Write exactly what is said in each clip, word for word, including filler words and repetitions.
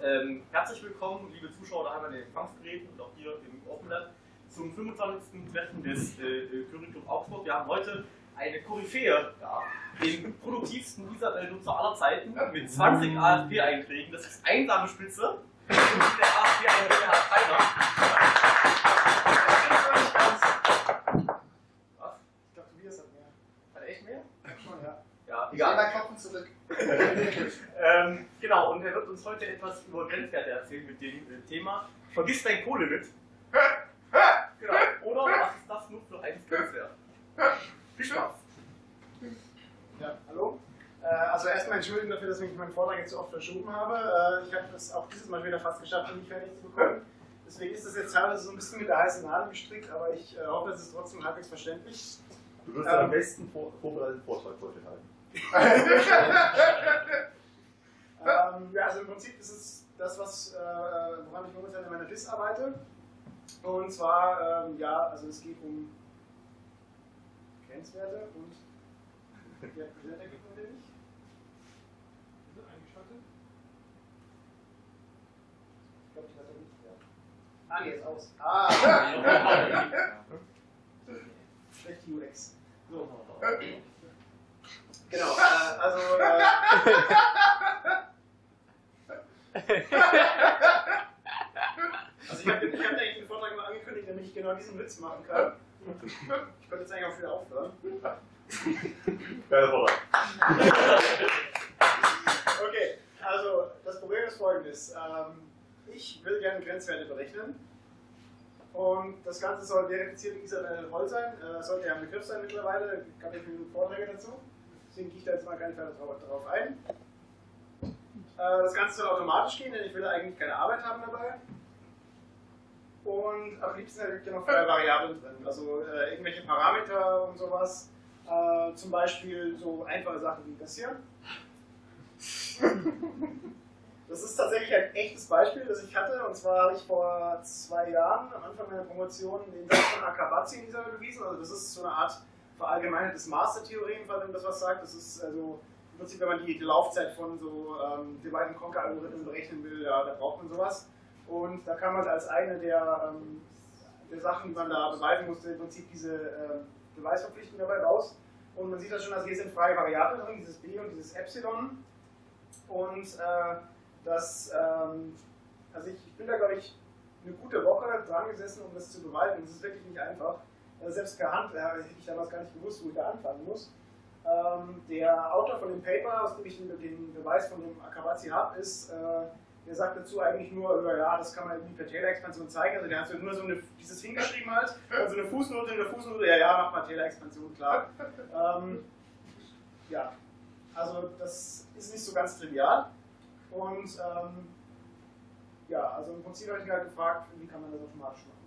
ähm, herzlich willkommen, liebe Zuschauer, daheim an den Empfangsgeräten und auch hier im Offenland zum fünfundzwanzigsten Treffen des äh, Curriculum Augsburg. Wir haben heute eine Koryphäe, ja, den produktivsten Isabel-Nutzer aller Zeiten mit zwanzig A S P-Einträgen. Das ist einsame Spitze. Und der A S P-Einträge hat keiner. Was? Ich glaube, Tobias hat mehr. Hat er echt mehr? Schon, ja. Ja, Ich egal. gehe mal klopfen zurück. ähm, genau, und er wird uns heute etwas über Grenzwerte erzählen mit dem äh, Thema Vergiss dein Kohlelit. Genau. Oder was ist das nur für ein Grenzwert? Viel Spaß. Ja, hallo. Äh, also erstmal entschuldigen dafür, dass ich meinen Vortrag jetzt so oft verschoben habe. Äh, ich habe es auch dieses Mal wieder fast geschafft, ihn nicht fertig zu bekommen. Deswegen ist das jetzt teilweise so ein bisschen mit der heißen Nadel gestrickt, aber ich äh, hoffe, es ist trotzdem halbwegs verständlich. Du wirst ähm, am besten vor, vorbereiteten Vortrag heute halten. ähm, ja, also im Prinzip ist es das, was, äh, woran ich momentan in meiner Dis arbeite. Und zwar, ähm, ja, also es geht um Grenzwerte und die hat Präsentergebnis oder nicht? Ist das eingeschaltet? Ich glaube, die hat er nicht, ja. Ah, nee, ist aus. Ah! Schlechte U X. So. Genau, äh, also. Äh, also, ich habe ich hab eigentlich den Vortrag mal angekündigt, damit ich genau diesen Witz machen kann. Ich könnte jetzt eigentlich auch wieder aufhören. Geiler Vortrag. Okay, also das Problem ist folgendes. Ähm, ich will gerne Grenzwerte berechnen. Und das Ganze soll verifiziert mit Isabel voll sein. Äh, sollte ja ein Begriff sein mittlerweile. Es gab ja viele Vorträge dazu. Deswegen gehe ich da jetzt mal gar nicht weiter darauf ein. Äh, das Ganze soll automatisch gehen, denn ich will eigentlich keine Arbeit haben dabei. Und am liebsten habe ich ja noch freie Variablen drin. Also äh, irgendwelche Parameter und sowas. Äh, zum Beispiel so einfache Sachen wie das hier. Das ist tatsächlich ein echtes Beispiel, das ich hatte. Und zwar habe ich vor zwei Jahren am Anfang meiner Promotion den Satz von Akabatzi in dieser bewiesen. Also das ist so eine Art verallgemeinertes Master-Theorem, falls man das was sagt. Das ist also im Prinzip, wenn man die, die Laufzeit von so ähm, Divide-and-Conquer-Algorithmen berechnen will, ja, da braucht man sowas. Und da kann man als eine der, ähm, der Sachen, die man da beweisen musste, im Prinzip diese ähm, Beweisverpflichtung dabei raus. Und man sieht das schon, also hier sind freie Variablen drin, dieses b und dieses Epsilon. Und äh, das, ähm, also ich, ich bin da, glaube ich, eine gute Woche dran gesessen, um das zu beweisen. Das ist wirklich nicht einfach. Also selbst per Hand äh, hätte ich damals gar nicht gewusst, wo ich da anfangen muss. Ähm, der Autor von dem Paper, aus dem ich den, den Beweis von dem Akabatzi habe, ist, äh, der sagt dazu eigentlich nur, ja, das kann man irgendwie per Taylor-Expansion zeigen. Also der hat so nur so eine, dieses hingeschrieben halt, also eine Fußnote in der Fußnote, ja, ja, mach mal Taylor-Expansion, klar. Ähm, ja, also das ist nicht so ganz trivial. Und ähm, ja, also im Prinzip habe ich mich halt gefragt, wie kann man das automatisch machen.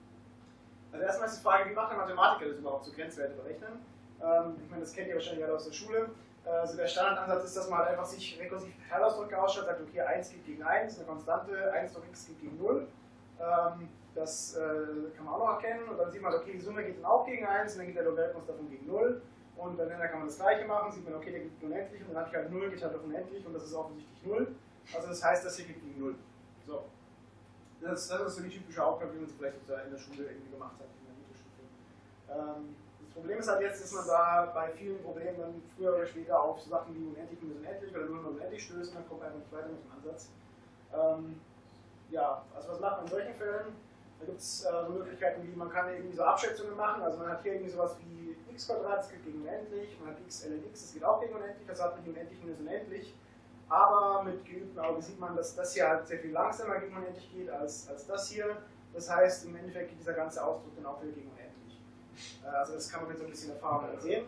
Also erstmal ist die Frage, wie macht der Mathematiker das überhaupt, so Grenzwerte berechnen? Ähm, ich meine, das kennt ihr wahrscheinlich alle aus der Schule. Also der Standardansatz ist, dass man halt einfach sich rekursiv Teilausdrücke ausschaut, sagt, okay, eins geht gegen eins, eine Konstante, eins durch x geht gegen null. Ähm, das äh, kann man auch noch erkennen. Und dann sieht man, okay, die Summe geht dann auch gegen eins, und dann geht der Logarithmus davon gegen null. Und beim Nenner kann man das gleiche machen, sieht man, okay, der geht unendlich, und dann habe ich halt null, geht halt auf unendlich, und das ist offensichtlich null. Also das heißt, das hier geht gegen null. So. Das, das ist so die typische Aufgabe, wie man es vielleicht in der Schule irgendwie gemacht hat, in der Mittelstufe. Ähm, das Problem ist halt jetzt, dass man da bei vielen Problemen dann früher oder später auf so Sachen wie unendlich minus unendlich oder null mal unendlich stößt, und dann kommt man einfach nicht weiter mit dem Ansatz. Ähm, ja, also was macht man in solchen Fällen? Da gibt es äh, so Möglichkeiten, wie man kann irgendwie so Abschätzungen machen. Also man hat hier irgendwie sowas wie x Quadrat, das geht gegen unendlich, man hat x ln x, das geht auch gegen unendlich, also hat man hier unendlich minus unendlich. Aber mit geübtem Auge sieht man, dass das hier halt sehr viel langsamer gegen unendlich geht als, als das hier. Das heißt, im Endeffekt geht dieser ganze Ausdruck dann auch wieder gegen unendlich. Äh, also das kann man mit so ein bisschen Erfahrung sehen.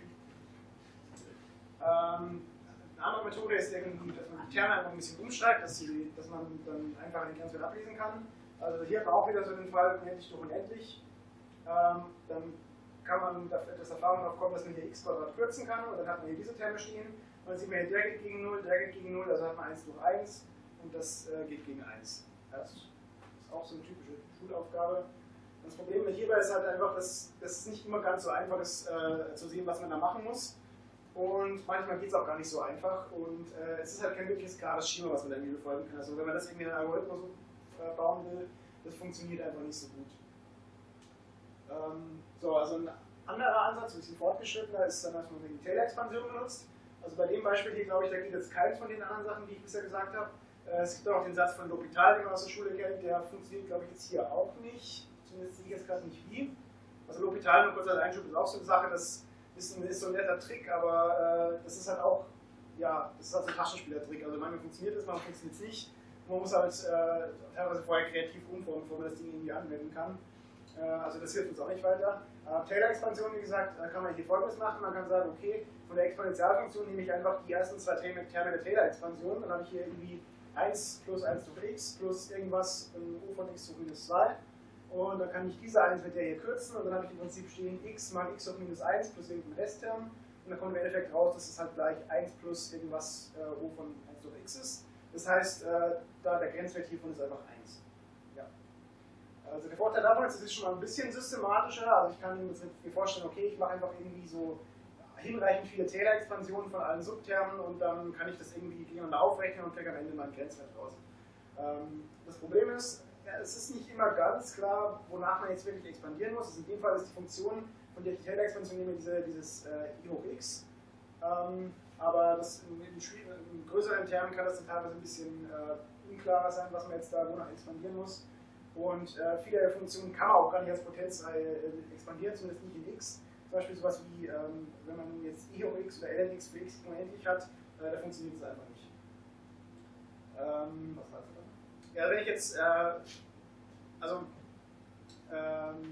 Ähm, eine andere Methode ist irgendwie, dass man die Terme einfach ein bisschen umschreibt, dass, sie, dass man dann einfach den Grenzwert ablesen kann. Also hier hat man auch wieder so den Fall unendlich durch unendlich. Ähm, dann kann man etwas Erfahrung darauf kommen, dass man hier x Quadrat kürzen kann, und dann hat man hier diese Terme stehen. Und dann sieht man hier, der geht gegen null, der geht gegen null, also hat man eins durch eins, und das äh, geht gegen eins. Das ist auch so eine typische Schulaufgabe. Das Problem hierbei ist halt einfach, dass es nicht immer ganz so einfach ist, äh, zu sehen, was man da machen muss. und manchmal geht es auch gar nicht so einfach und äh, es ist halt kein wirkliches klares Schema, was man dann irgendwie befolgen kann. Also wenn man das irgendwie in einen Algorithmus äh, bauen will, das funktioniert einfach nicht so gut. Ähm, so, also ein anderer Ansatz, ein bisschen fortgeschrittener, ist dann, dass man die Taylor-Expansion benutzt. Also bei dem Beispiel hier, glaube ich, da geht jetzt keins von den anderen Sachen, die ich bisher gesagt habe. Äh, es gibt auch noch den Satz von L'Hopital, den man aus der Schule kennt, der funktioniert, glaube ich, jetzt hier auch nicht. Zumindest sehe ich jetzt gerade nicht wie. Also L'Hopital, nur kurz als Einschub, ist auch so eine Sache, das ist, ein, ist so ein netter Trick, aber äh, das ist halt auch, ja, das ist halt so ein Taschenspielertrick. Also manchmal funktioniert es, manchmal funktioniert es nicht. Man muss halt äh, teilweise vorher kreativ umformen, bevor man das Ding irgendwie anwenden kann. Äh, also das hilft uns auch nicht weiter. Äh, Taylor-Expansion, wie gesagt, da kann man hier Folgendes machen. Man kann sagen, okay, von der Exponentialfunktion nehme ich einfach die ersten zwei Terme der Taylor-Expansion. Dann habe ich hier irgendwie eins plus eins durch x plus irgendwas u von x hoch minus zwei. Und dann kann ich diese eins mit der hier kürzen und dann habe ich im Prinzip stehen x mal x hoch minus eins plus irgendein Restterm. Und dann kommt im Endeffekt raus, dass es halt gleich eins plus irgendwas äh, o von eins durch x ist. Das heißt, äh, da der Grenzwert hiervon ist einfach eins. Ja. Also der Vorteil davon ist, es ist schon mal ein bisschen systematischer. Also ich kann mir vorstellen, okay, ich mache einfach irgendwie so hinreichend viele Taylor-Expansionen von allen Subtermen und dann kann ich das irgendwie gegeneinander aufrechnen und kriege am Ende mal einen Grenzwert raus. Ähm, das Problem ist, ja, es ist nicht immer ganz klar, wonach man jetzt wirklich expandieren muss. Also in dem Fall ist die Funktion, von der ich die Taylor-Expansion nehme, diese, dieses äh, i hoch x. Ähm, aber das in, in, in größeren Termen kann das dann teilweise ein bisschen äh, unklarer sein, was man jetzt da wonach expandieren muss. Und äh, viele der Funktionen kann man auch gar nicht als Potenzreihe äh, expandieren, zumindest nicht in x. Zum Beispiel sowas wie, ähm, wenn man jetzt i hoch x oder ln x für x unendlich hat, äh, da funktioniert es einfach nicht. Ähm, was meinst du da? Ja, wenn ich jetzt, äh, also, ähm,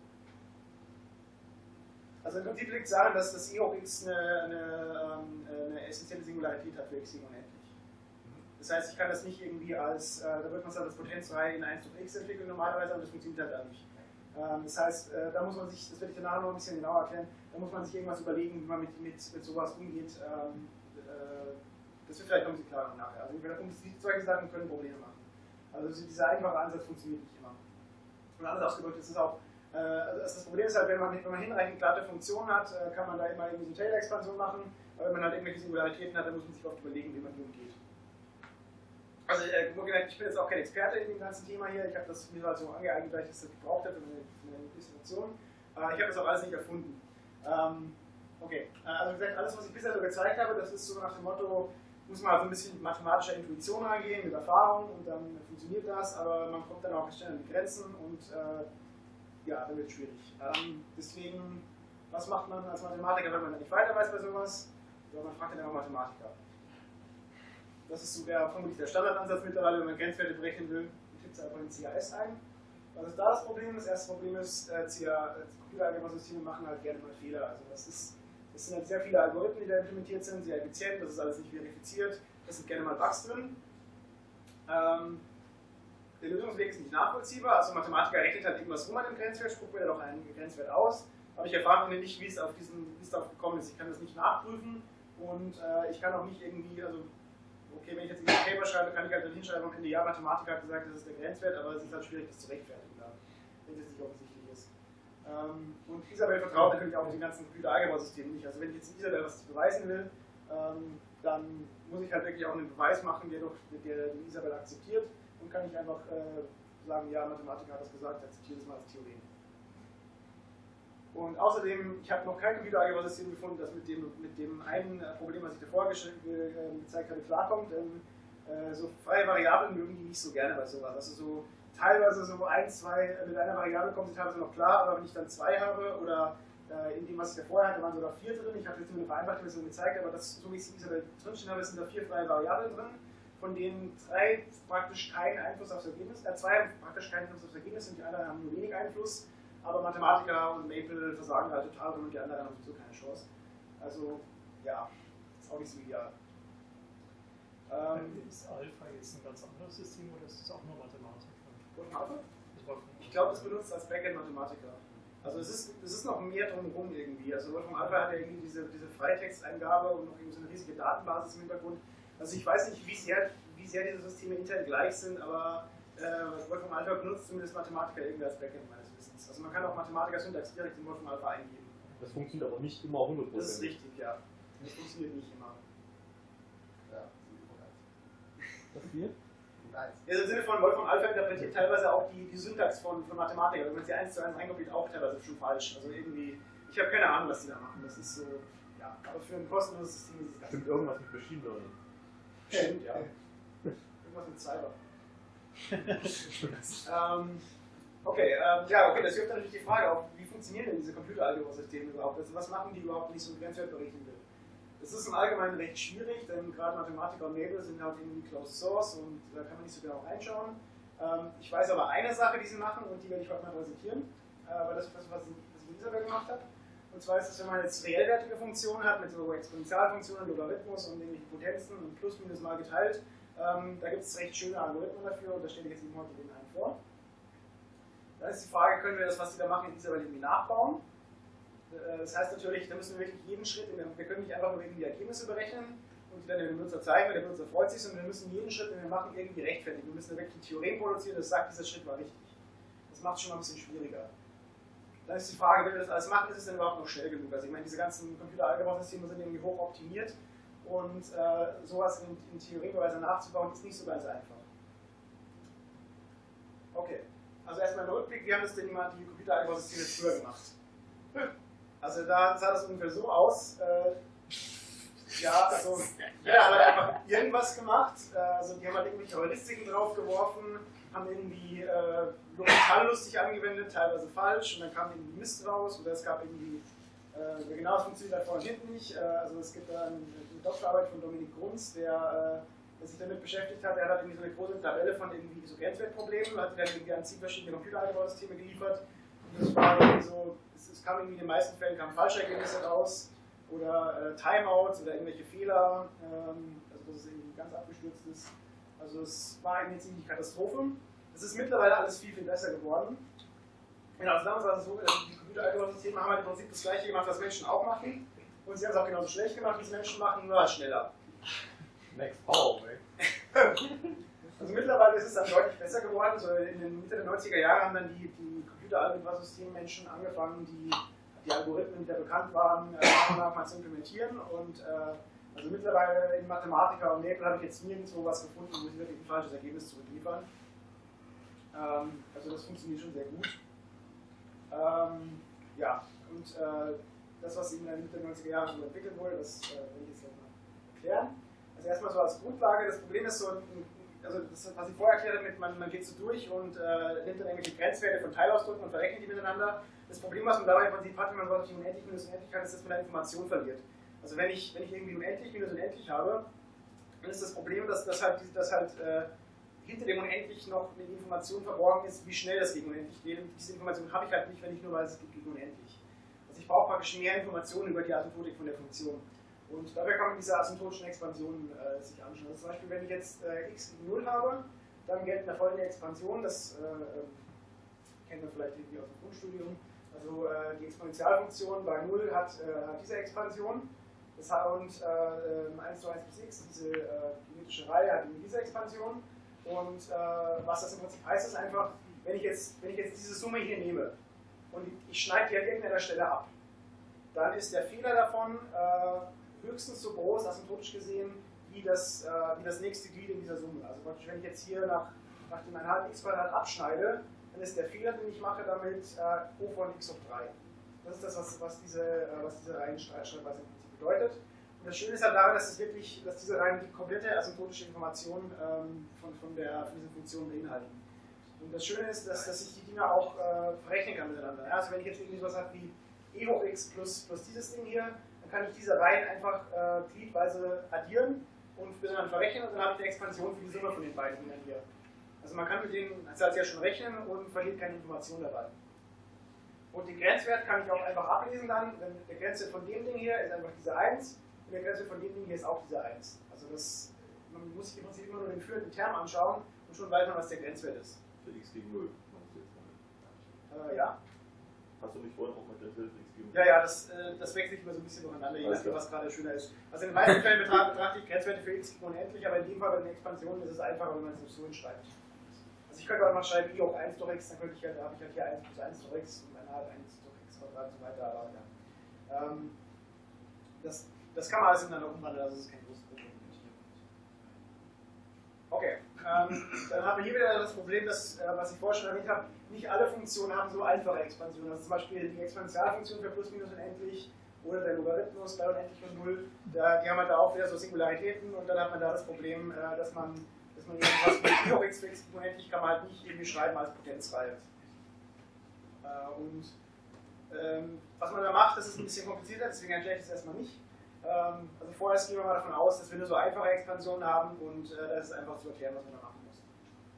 also im Prinzip liegt es daran, dass das i hoch x eine, eine, eine essentielle Singularität hat für x unendlich. Das heißt, ich kann das nicht irgendwie als, äh, da wird man es als Potenzreihe in eins durch x entwickeln normalerweise, aber das funktioniert halt auch nicht. Ähm, das heißt, äh, da muss man sich, das werde ich danach noch ein bisschen genauer erklären, da muss man sich irgendwas überlegen, wie man mit, mit, mit sowas umgeht. Ähm, äh, das wird vielleicht noch ein bisschen klarer nachher. Also solche Sachen können Probleme machen. Also dieser einfache Ansatz funktioniert nicht immer. Und anders ausgedrückt ist es auch, äh, also das Problem ist halt, wenn man, wenn man hinreichend glatte Funktionen hat, äh, kann man da immer irgendwie so eine Taylor-Expansion machen, aber wenn man halt irgendwelche Singularitäten hat, dann muss man sich oft überlegen, wie man die umgeht. Also äh, ich bin jetzt auch kein Experte in dem ganzen Thema hier, ich habe das mir halt so angeeignet, weil ich das gebraucht habe für eine, für eine Präsentation. Äh, ich habe das auch alles nicht erfunden. Ähm, okay, äh, also wie gesagt, alles was ich bisher so gezeigt habe, das ist so nach dem Motto, muss man also ein bisschen mit mathematischer Intuition rangehen, mit Erfahrung und dann funktioniert das, aber man kommt dann auch schnell an die Grenzen und äh, ja, dann wird es schwierig. Ähm, deswegen, was macht man als Mathematiker, wenn man da nicht weiter weiß bei sowas? Ja, man fragt dann einfach Mathematiker. Das ist so der, vermutlich der Standardansatz mittlerweile, wenn man Grenzwerte berechnen will, tippt es einfach in C A S ein. Was ist da das Problem? Das erste Problem ist, äh, Computeralgebra-Systeme machen halt gerne mal Fehler. Also das, ist, das sind halt sehr viele Algorithmen, die da implementiert sind, sehr effizient, das ist alles nicht verifiziert, da sind gerne mal Bugs drin. Ähm, der Lösungsweg ist nicht nachvollziehbar, also Mathematiker rechnet halt irgendwas rum an dem Grenzwert, spuckt mir doch einen Grenzwert aus, aber ich erfahre nicht, wie es auf diesen, wie es darauf gekommen ist. Ich kann das nicht nachprüfen und äh, ich kann auch nicht irgendwie, also okay, wenn ich jetzt ein Paper schreibe, kann ich halt dann hinschreiben, am Ende, ja, Mathematiker hat gesagt, das ist der Grenzwert, aber es ist halt schwierig, das zu rechtfertigen, wenn es nicht offensichtlich ist. Ähm, und Isabel vertraut natürlich auch den ganzen Computeralgebra-Systemen nicht. Also wenn ich jetzt in Isabel was beweisen will, ähm, dann muss ich halt wirklich auch einen Beweis machen, der, doch, der die Isabel akzeptiert und kann nicht einfach äh, sagen, ja, Mathematiker hat das gesagt, akzeptiere das mal als Theorem. Und außerdem, ich habe noch kein Computeralgebra-System gefunden, das mit dem, mit dem einen Problem, was ich davor ge äh, gezeigt habe, klarkommt. Ähm, äh, so freie Variablen mögen die nicht so gerne bei sowas. Also so teilweise so ein, zwei, mit einer Variable kommen sie teilweise noch klar, aber wenn ich dann zwei habe oder äh, in dem, was ich davor hatte, waren sogar vier drin. Ich habe jetzt nur eine vereinfachte Version gezeigt, aber das, so wie ich es in dieser Welt drinstehen habe, sind da vier freie Variablen drin, von denen drei praktisch keinen Einfluss aufs Ergebnis, äh, zwei haben praktisch keinen Einfluss aufs Ergebnis und die anderen haben nur wenig Einfluss. Aber Mathematiker und Maple versagen halt total und die anderen haben sowieso keine Chance. Also, ja, ist auch nicht so ideal. Ähm, ist Alpha jetzt ein ganz anderes System oder ist es auch nur Mathematiker? Alpha? Ich glaube, es benutzt als Backend-Mathematiker. Also es ist, es ist noch mehr drumherum irgendwie. Also Wolfram Alpha hat ja irgendwie diese, diese Freitexteingabe und noch irgendwie so eine riesige Datenbasis im Hintergrund. Also ich weiß nicht, wie sehr, wie sehr diese Systeme intern gleich sind, aber äh, Wolfram Alpha benutzt zumindest Mathematiker irgendwie als Backend meines Wissens. Also man kann auch Mathematiker-Syntax direkt in Wolfram Alpha eingeben. Das funktioniert aber nicht immer hundert Prozent. Das ist richtig, ja. Das funktioniert nicht immer. Ja, Das hier? nice. Ja, im Sinne von Wolfram Alpha interpretiert teilweise auch die, die Syntax von, von Mathematikern. Wenn man sie eins zu eins reinkopiert, auch teilweise schon falsch. Also irgendwie, ich habe keine Ahnung, was die da machen. Das ist so, ja, aber für ein kostenloses System ist es ganz Stimmt irgendwas mit Machine Learning. Stimmt, ja. Irgendwas mit Cyber. ähm, okay, ähm, ja, okay, das wirft natürlich die Frage auf, wie funktionieren denn diese Computeralgebra-Systeme überhaupt? Also was machen die überhaupt, wenn ich so einen Grenzwert berechnen will? Das ist im Allgemeinen recht schwierig, denn gerade Mathematiker und Nebel sind halt irgendwie Closed Source und da kann man nicht so genau reinschauen. Ähm, ich weiß aber eine Sache, die sie machen und die werde ich heute mal präsentieren, äh, weil das ist das, was ich mit Isabel gemacht habe. Und zwar ist es, wenn man jetzt reellwertige Funktionen hat, mit so Exponentialfunktionen, Logarithmus und irgendwelchen Potenzen und plus minus mal geteilt, ähm, da gibt es recht schöne Algorithmen dafür und da stelle ich jetzt Ihnen heute den einen vor. Dann ist die Frage, können wir das, was die da machen, in Isabel irgendwie nachbauen? Das heißt natürlich, da müssen wir wirklich jeden Schritt, in der, wir können nicht einfach nur irgendwie die Ergebnisse berechnen und die dann dem Benutzer zeigen, der Benutzer freut sich, sondern wir müssen jeden Schritt, den wir machen, irgendwie rechtfertigen. Wir müssen wirklich ein Theorem produzieren, das sagt, dieser Schritt war richtig. Das macht es schon mal ein bisschen schwieriger. Dann ist die Frage, wenn wir das alles machen, ist es denn überhaupt noch schnell genug? Also ich meine, diese ganzen Computeralgebra-Systeme sind irgendwie hoch optimiert und äh, sowas in, in Theoremweise nachzubauen, ist nicht so ganz einfach. Okay, also erstmal im Rückblick, wie haben das denn immer die Computeralgebra-Systeme früher gemacht? Also da sah das ungefähr so aus. Äh, ja, also jeder hat halt einfach irgendwas gemacht. Äh, also die haben halt irgendwelche Heuristiken draufgeworfen, haben irgendwie äh, L'Hopital lustig angewendet, teilweise falsch, und dann kam irgendwie Mist raus oder es gab irgendwie, äh, genau, es funktioniert halt vorne und hinten nicht. Äh, also es gibt da eine, eine Doktorarbeit von Dominik Grunz, der, äh, der sich damit beschäftigt hat. Er hat irgendwie so eine große Tabelle von irgendwie so Grenzwertproblemen, hat dann irgendwie an zig verschiedene Computeralgebra-Systeme geliefert. Und das war irgendwie so, es, es kam irgendwie in den meisten Fällen kamen falsche Ergebnisse raus oder äh, Timeouts oder irgendwelche Fehler, ähm, also dass es irgendwie ganz abgestürzt ist. Also es war eine ziemliche Katastrophe. Es ist mittlerweile alles viel, viel besser geworden. Genau, also damals war es so, die Computeralgebra-Systeme haben halt im Prinzip das gleiche gemacht, was Menschen auch machen. Und sie haben es auch genauso schlecht gemacht, wie es Menschen machen, nur halt schneller. Next Power, ey. Also mittlerweile ist es dann deutlich besser geworden. So in den Mitte der neunziger Jahre haben dann die, die Computeralgebra-Systemmenschen angefangen, die, die Algorithmen, die da bekannt waren, äh, nach mal zu implementieren. Und äh, also mittlerweile in Mathematiker und Nebel habe ich jetzt nirgendwo was gefunden, wo sie wirklich ein falsches Ergebnis zurückliefern. Ähm, also das funktioniert schon sehr gut. Ähm, ja, und äh, das, was in den Mitte der neunziger Jahre so entwickelt wurde, das äh, will ich jetzt gleich mal erklären. Also erstmal so als Grundlage, das Problem ist so, also das, was ich vorher erklärt habe, mit, man, man geht so durch und äh, nimmt dann irgendwelche Grenzwerte von Teilausdrücken und verrechnet die miteinander. Das Problem, was man dabei im Prinzip hat, wenn man wirklich unendlich minus unendlich hat, ist, dass man da Information verliert. Also wenn ich, wenn ich irgendwie unendlich minus unendlich habe, dann ist das Problem, dass, dass halt, dass halt äh, hinter dem Unendlich noch eine Information verborgen ist, wie schnell das gegen Unendlich geht. Und diese Information habe ich halt nicht, wenn ich nur weiß, es geht gegen Unendlich. Also ich brauche praktisch mehr Informationen über die Asymptotik von der Funktion. Und dabei kann man diese asymptotischen Expansionen äh, sich anschauen. Also zum Beispiel, wenn ich jetzt äh, x gegen null habe, dann gelten da folgende Expansion, das äh, kennt man vielleicht irgendwie aus dem Grundstudium. Also äh, die Exponentialfunktion bei null hat, äh, hat diese Expansion. Das hat, und äh, eins zu eins bis x, diese äh, geometrische Reihe hat eben diese Expansion. Und äh, was das im Prinzip heißt, ist einfach, wenn ich jetzt, wenn ich jetzt diese Summe hier nehme und ich schneide die an irgendeiner Stelle ab, dann ist der Fehler davon äh, höchstens so groß, asymptotisch gesehen, wie das, äh, wie das nächste Glied in dieser Summe. Also praktisch, wenn ich jetzt hier nach, nach dem eins Komma fünf x Quadrat abschneide, dann ist der Fehler, den ich mache, damit äh, O von x hoch drei. Das ist das, was, was diese, äh, was diese Reihenschreibweise im Prinzip bedeutet. Und das Schöne ist halt daran, dass, es wirklich, dass diese Reihen die komplette asymptotische Information ähm, von, von, der, von dieser Funktion beinhalten. Und das Schöne ist, dass, dass ich die Dinger auch äh, verrechnen kann miteinander. Ja, also wenn ich jetzt irgendwie sowas habe wie e hoch x plus, plus dieses Ding hier, dann kann ich diese Reihen einfach äh, gliedweise addieren und miteinander verrechnen und dann habe ich eine Expansion für die Summe von den beiden Dingern hier. Also man kann mit denen als ja schon rechnen und verliert keine Information dabei. Und den Grenzwert kann ich auch einfach ablesen dann, wenn der Grenzwert von dem Ding hier ist einfach diese eins und der Grenzwert von dem Ding hier ist auch diese eins. Also das, man muss sich im Prinzip immer nur den führenden Term anschauen und schon weiß man, was der Grenzwert ist. Für x gegen null. meinst du jetzt mal? Äh, ja. Hast du mich vorhin auch mit Grenzwert für x gegen null? Ja, ja, das, äh, das wechselt immer so ein bisschen durcheinander, je nachdem, was gerade schöner ist. Also in den meisten Fällen betrachte, betrachte ich Grenzwerte für x unendlich, aber in dem Fall bei den Expansionen ist es einfacher, wenn man es so hinschreibt. Also ich könnte auch mal schreiben i hoch eins durch x, dann könnte ich halt, da habe ich halt hier eins plus eins durch x und dann halt eins durch x Quadrat und so weiter. Aber, ja. ähm, das, das kann man alles ineinander umwandeln, also das ist kein großes Problem. Okay, ähm, dann haben wir hier wieder das Problem, dass, äh, was ich vorher schon erwähnt habe, nicht alle Funktionen haben so einfache Expansionen. Also zum Beispiel die Exponentialfunktion für plus minus unendlich oder der Logarithmus bei unendlich und null, da, die haben halt da auch wieder so Singularitäten und dann hat man da das Problem, äh, dass man, dass man irgendwas mit I hoch x für x unendlich kann man halt nicht irgendwie schreiben als Potenzreihe. Äh, und ähm, was man da macht, das ist ein bisschen komplizierter, deswegen erkläre ich das erstmal nicht. Ähm, also vorerst gehen wir mal davon aus, dass wir nur so einfache Expansionen haben und äh, das ist einfach zu erklären, was man da machen muss.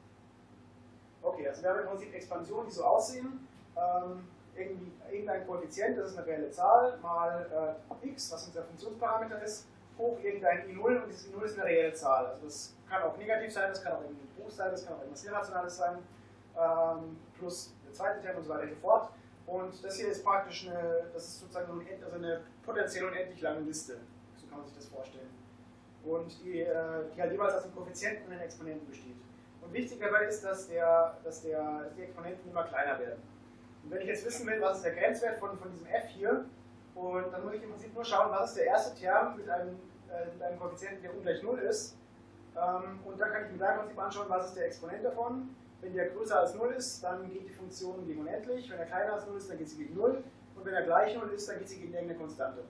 Okay, also wir haben im Prinzip Expansionen, die so aussehen. Ähm, irgendwie, irgendein Koeffizient, das ist eine reelle Zahl, mal äh, x, was unser Funktionsparameter ist, hoch irgendein i null und dieses i null ist eine reelle Zahl. Also das kann auch negativ sein, das kann auch irgendwie ein Bruch sein, das kann auch irgendwas Irrationales sein, ähm, plus eine zweite Term und so weiter und so fort. Und das hier ist praktisch eine, das ist sozusagen eine, also eine potenziell unendlich lange Liste. So kann man sich das vorstellen. Und die, äh, die halt jeweils aus einem Koeffizienten und einem Exponenten besteht. Und wichtig dabei ist, dass, der, dass, der, dass die Exponenten immer kleiner werden. Und wenn ich jetzt wissen will, was ist der Grenzwert von, von diesem f hier, und dann muss ich im Prinzip nur schauen, was ist der erste Term mit einem, äh, mit einem Koeffizienten, der ungleich null ist. Ähm, und dann kann ich mir da im Prinzip anschauen, was ist der Exponent davon. Wenn der größer als null ist, dann geht die Funktion gegen unendlich. Wenn er kleiner als null ist, dann geht sie gegen null. Und wenn er gleich null ist, dann geht sie gegen irgendeine Konstante.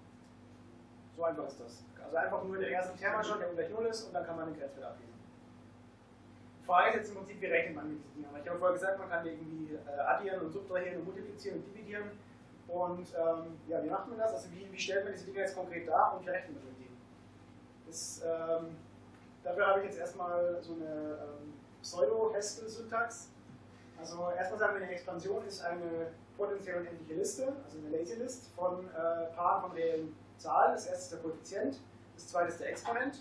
So einfach ist das. Also einfach nur den ersten Term anschauen, der ungleich null ist, und dann kann man den Grenzwert ablesen. Die Frage ist jetzt im Prinzip, wie rechnet man mit diesen Dingen? Ich habe vorher gesagt, man kann die irgendwie addieren und subtrahieren und multiplizieren und dividieren. Und ähm, ja, wie macht man das? Also wie, wie stellt man diese Dinge jetzt konkret dar und wie rechnet man mit denen? Das, ähm, dafür habe ich jetzt erstmal so eine ähm, Pseudo-Haskell-Syntax. Also erstmal sagen wir, eine Expansion ist eine potenziell unendliche Liste, also eine Lazy List von äh, Paaren von reellen Zahlen. Das erste ist der Koeffizient, das zweite ist der Exponent.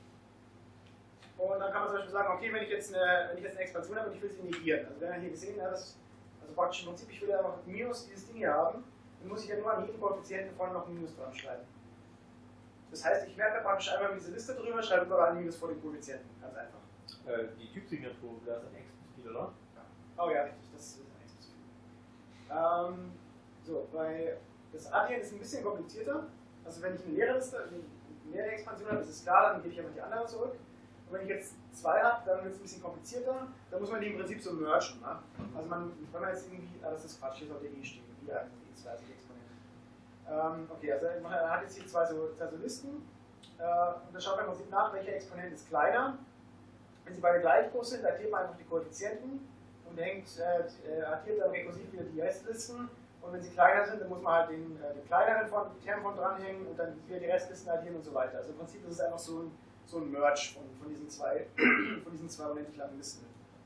Und dann kann man zum Beispiel sagen, okay, wenn ich jetzt eine, wenn ich jetzt eine Expansion habe und ich will sie negieren, also wenn ihr hier gesehen habt, also praktisch im Prinzip, ich will einfach minus dieses Ding hier haben, dann muss ich ja nur an jedem Koeffizienten vorne noch ein Minus dran schreiben. Das heißt, ich merke praktisch einmal diese Liste drüber, schreibe überall ein Minus vor den Koeffizienten, ganz einfach. Äh, die Typsignatur, da ist ein X zu viel, oder? Oh ja, richtig, das ist ein X zu viel. Ähm, so, bei das Addieren ist ein bisschen komplizierter. Also wenn ich eine leere Liste, eine leere Expansion habe, ist es klar, dann gebe ich einfach die andere zurück. Und wenn ich jetzt zwei habe, dann wird es ein bisschen komplizierter. Dann muss man die im Prinzip so mergen. Ne? Also man, wenn man jetzt irgendwie, ah, das ist Quatsch, hier sollte eh stehen, wie eigentlich e zwei, also die Exponente. Ähm, okay, also man hat jetzt hier zwei so, zwei so Listen. Äh, und dann schaut man im Prinzip nach, welcher Exponent ist kleiner. Wenn sie beide gleich groß sind, addiert man einfach die Koeffizienten und hängt, äh, addiert dann rekursiv wieder die Restlisten. Und wenn sie kleiner sind, dann muss man halt den, äh, den kleineren von, Term von dranhängen und dann wieder die Restlisten addieren und so weiter. Also im Prinzip ist es einfach so ein, so ein Merge von, von, diesen zwei, von diesen zwei unendlich langen Listen.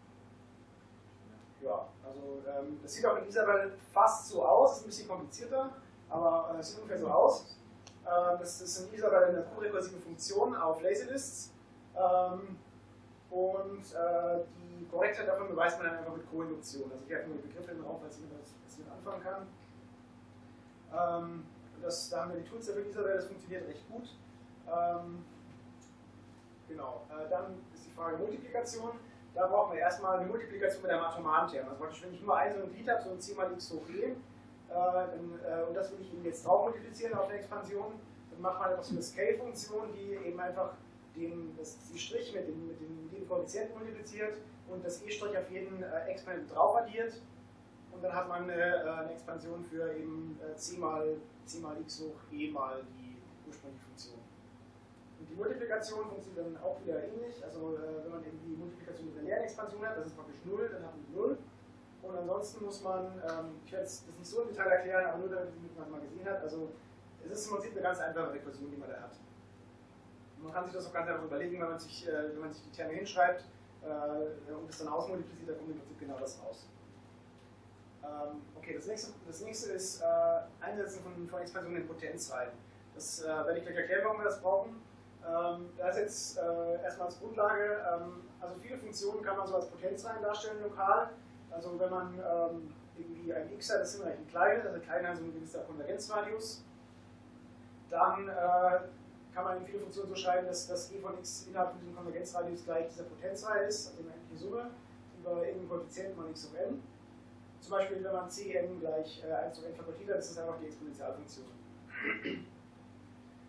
Ja, also ähm, das sieht auch in Isabelle fast so aus, ist ein bisschen komplizierter, aber es äh, sieht ungefähr so aus. Ähm, das ist in Isabelle eine Q-rekursive Funktion auf Lazylists. Ähm, Und äh, die Korrektheit davon beweist man dann einfach mit Koinduktion. Also ich habe nur die Begriffe im Raum, falls jemand was mit anfangen kann. Ähm, das, da haben wir die Tools dafür, Isabelle, das funktioniert recht gut. Ähm, genau, äh, dann ist die Frage Multiplikation. Da brauchen wir erstmal eine Multiplikation mit einem atomaren Term. Also praktisch, wenn ich nur ein so ein Glied habe, so ein c mal x hoch e, äh, dann, äh, und das will ich eben jetzt drauf multiplizieren auf eine Expansion, dann macht man einfach so eine Scale-Funktion, die eben einfach den, das, die Strich mit dem, mit dem, mit dem Koeffizienten multipliziert und das e' auf jeden äh, Exponenten drauf addiert. Und dann hat man eine, äh, eine Expansion für eben äh, c, mal, c mal x hoch e mal die ursprüngliche Funktion. Und die Multiplikation funktioniert dann auch wieder ähnlich. Also äh, wenn man eben die Multiplikation mit einer leeren Expansion hat, das ist praktisch null, dann hat man null. Und ansonsten muss man, ähm, ich werde das nicht so im Detail erklären, aber nur damit man es mal gesehen hat, also es ist im Prinzip eine ganz einfache Rekursion, die man da hat. Man kann sich das auch ganz einfach überlegen, wenn man sich, äh, wenn man sich die Terme hinschreibt äh, und es dann ausmultipliziert, dann kommt im Prinzip genau das raus. Ähm, okay, das nächste, das nächste ist äh, Einsetzen von, von Expansionen in Potenzreihen. Das äh, werde ich gleich erklären, warum wir das brauchen. Ähm, da ist jetzt äh, erstmal als Grundlage, ähm, also viele Funktionen kann man so als Potenzreihen darstellen lokal. Also wenn man ähm, irgendwie ein x hat, das ist immer ein kleines, also kleiner so ein gewisser Konvergenzradius, dann äh, kann man in viele Funktionen so schreiben, dass das e von x innerhalb von diesem Konvergenzradius gleich dieser Potenzreihe ist, also eine endliche Summe über irgendeinen Koeffizienten mal x hoch n. Zum Beispiel, wenn man cn gleich äh, eins hoch n fakultiert hat, ist das einfach die Exponentialfunktion.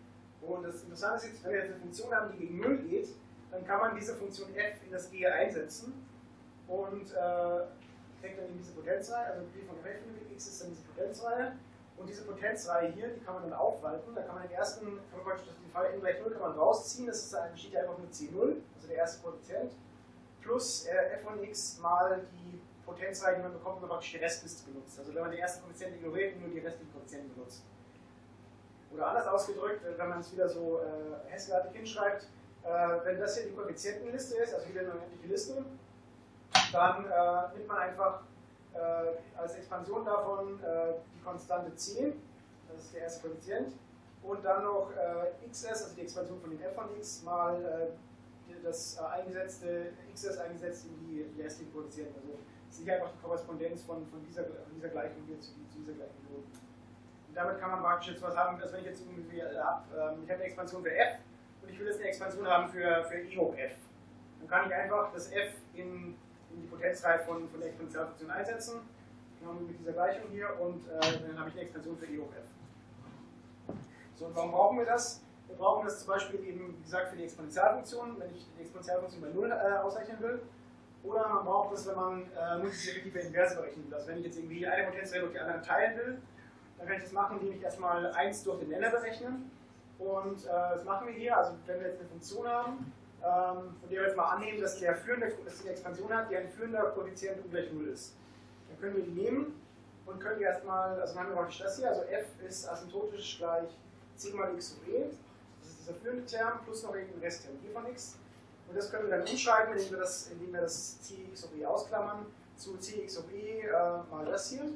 Und das Interessante ist jetzt, wenn wir jetzt eine Funktion haben, die gegen null geht, dann kann man diese Funktion f in das G einsetzen und äh, kriegt dann eben diese Potenzreihe, also g von f in x ist dann diese Potenzreihe. Und diese Potenzreihe hier, die kann man dann aufwalten. Da kann man den ersten, kann man praktisch den Fall n gleich null kann man rausziehen. Das ist dann, steht ja einfach nur c null, also der erste Koeffizient, plus äh, f von x mal die Potenzreihe, die man bekommt, wenn man praktisch die Restliste benutzt. Also wenn man den ersten Koeffizienten ignoriert und nur die restlichen Koeffizienten benutzt. Oder anders ausgedrückt, wenn man es wieder so äh, hässliartig hinschreibt, äh, wenn das hier die Koeffizientenliste ist, also wieder eine unendliche Liste, dann äh, nimmt man einfach äh, als Expansion davon äh, die Konstante c, das ist der erste Koeffizient, und dann noch äh, xs, also die Expansion von dem f von x, mal äh, das äh, eingesetzte xs eingesetzt in die, die restlichen Koeffizienten. Also das ist hier einfach die Korrespondenz von, von, dieser, von dieser Gleichung hier zu, zu dieser Gleichung hier unten. Und damit kann man praktisch jetzt was haben, als wenn ich jetzt irgendwie äh, hab, äh, ich habe eine Expansion für f und ich will jetzt eine Expansion haben für, für e hoch f. Dann kann ich einfach das f in in die Potenzreihe von, von der Exponentialfunktion einsetzen, genau mit dieser Gleichung hier, und äh, dann habe ich eine Expansion für e hoch f. So, und warum brauchen wir das? Wir brauchen das zum Beispiel eben, wie gesagt, für die Exponentialfunktion, wenn ich die Exponentialfunktion bei null äh, ausrechnen will. Oder man braucht das, wenn man äh, multiplikative Inverse berechnen will. Also wenn ich jetzt irgendwie eine Potenzreihe durch die andere teilen will, dann kann ich das machen, indem ich erstmal eins durch den Nenner berechne. Und äh, das machen wir hier, also wenn wir jetzt eine Funktion haben, Ähm, von der wir jetzt mal annehmen, dass, der führende, dass die eine Expansion hat, die ein führender Koeffizient ungleich null ist. Dann können wir die nehmen und können erstmal, also dann haben wir praktisch das hier, also f ist asymptotisch gleich c mal x hoch e, das ist dieser führende Term, plus noch irgendein Restterm g von x. Und das können wir dann umschreiben, indem wir das, indem wir das cx hoch e ausklammern, zu cx hoch e äh, mal das hier.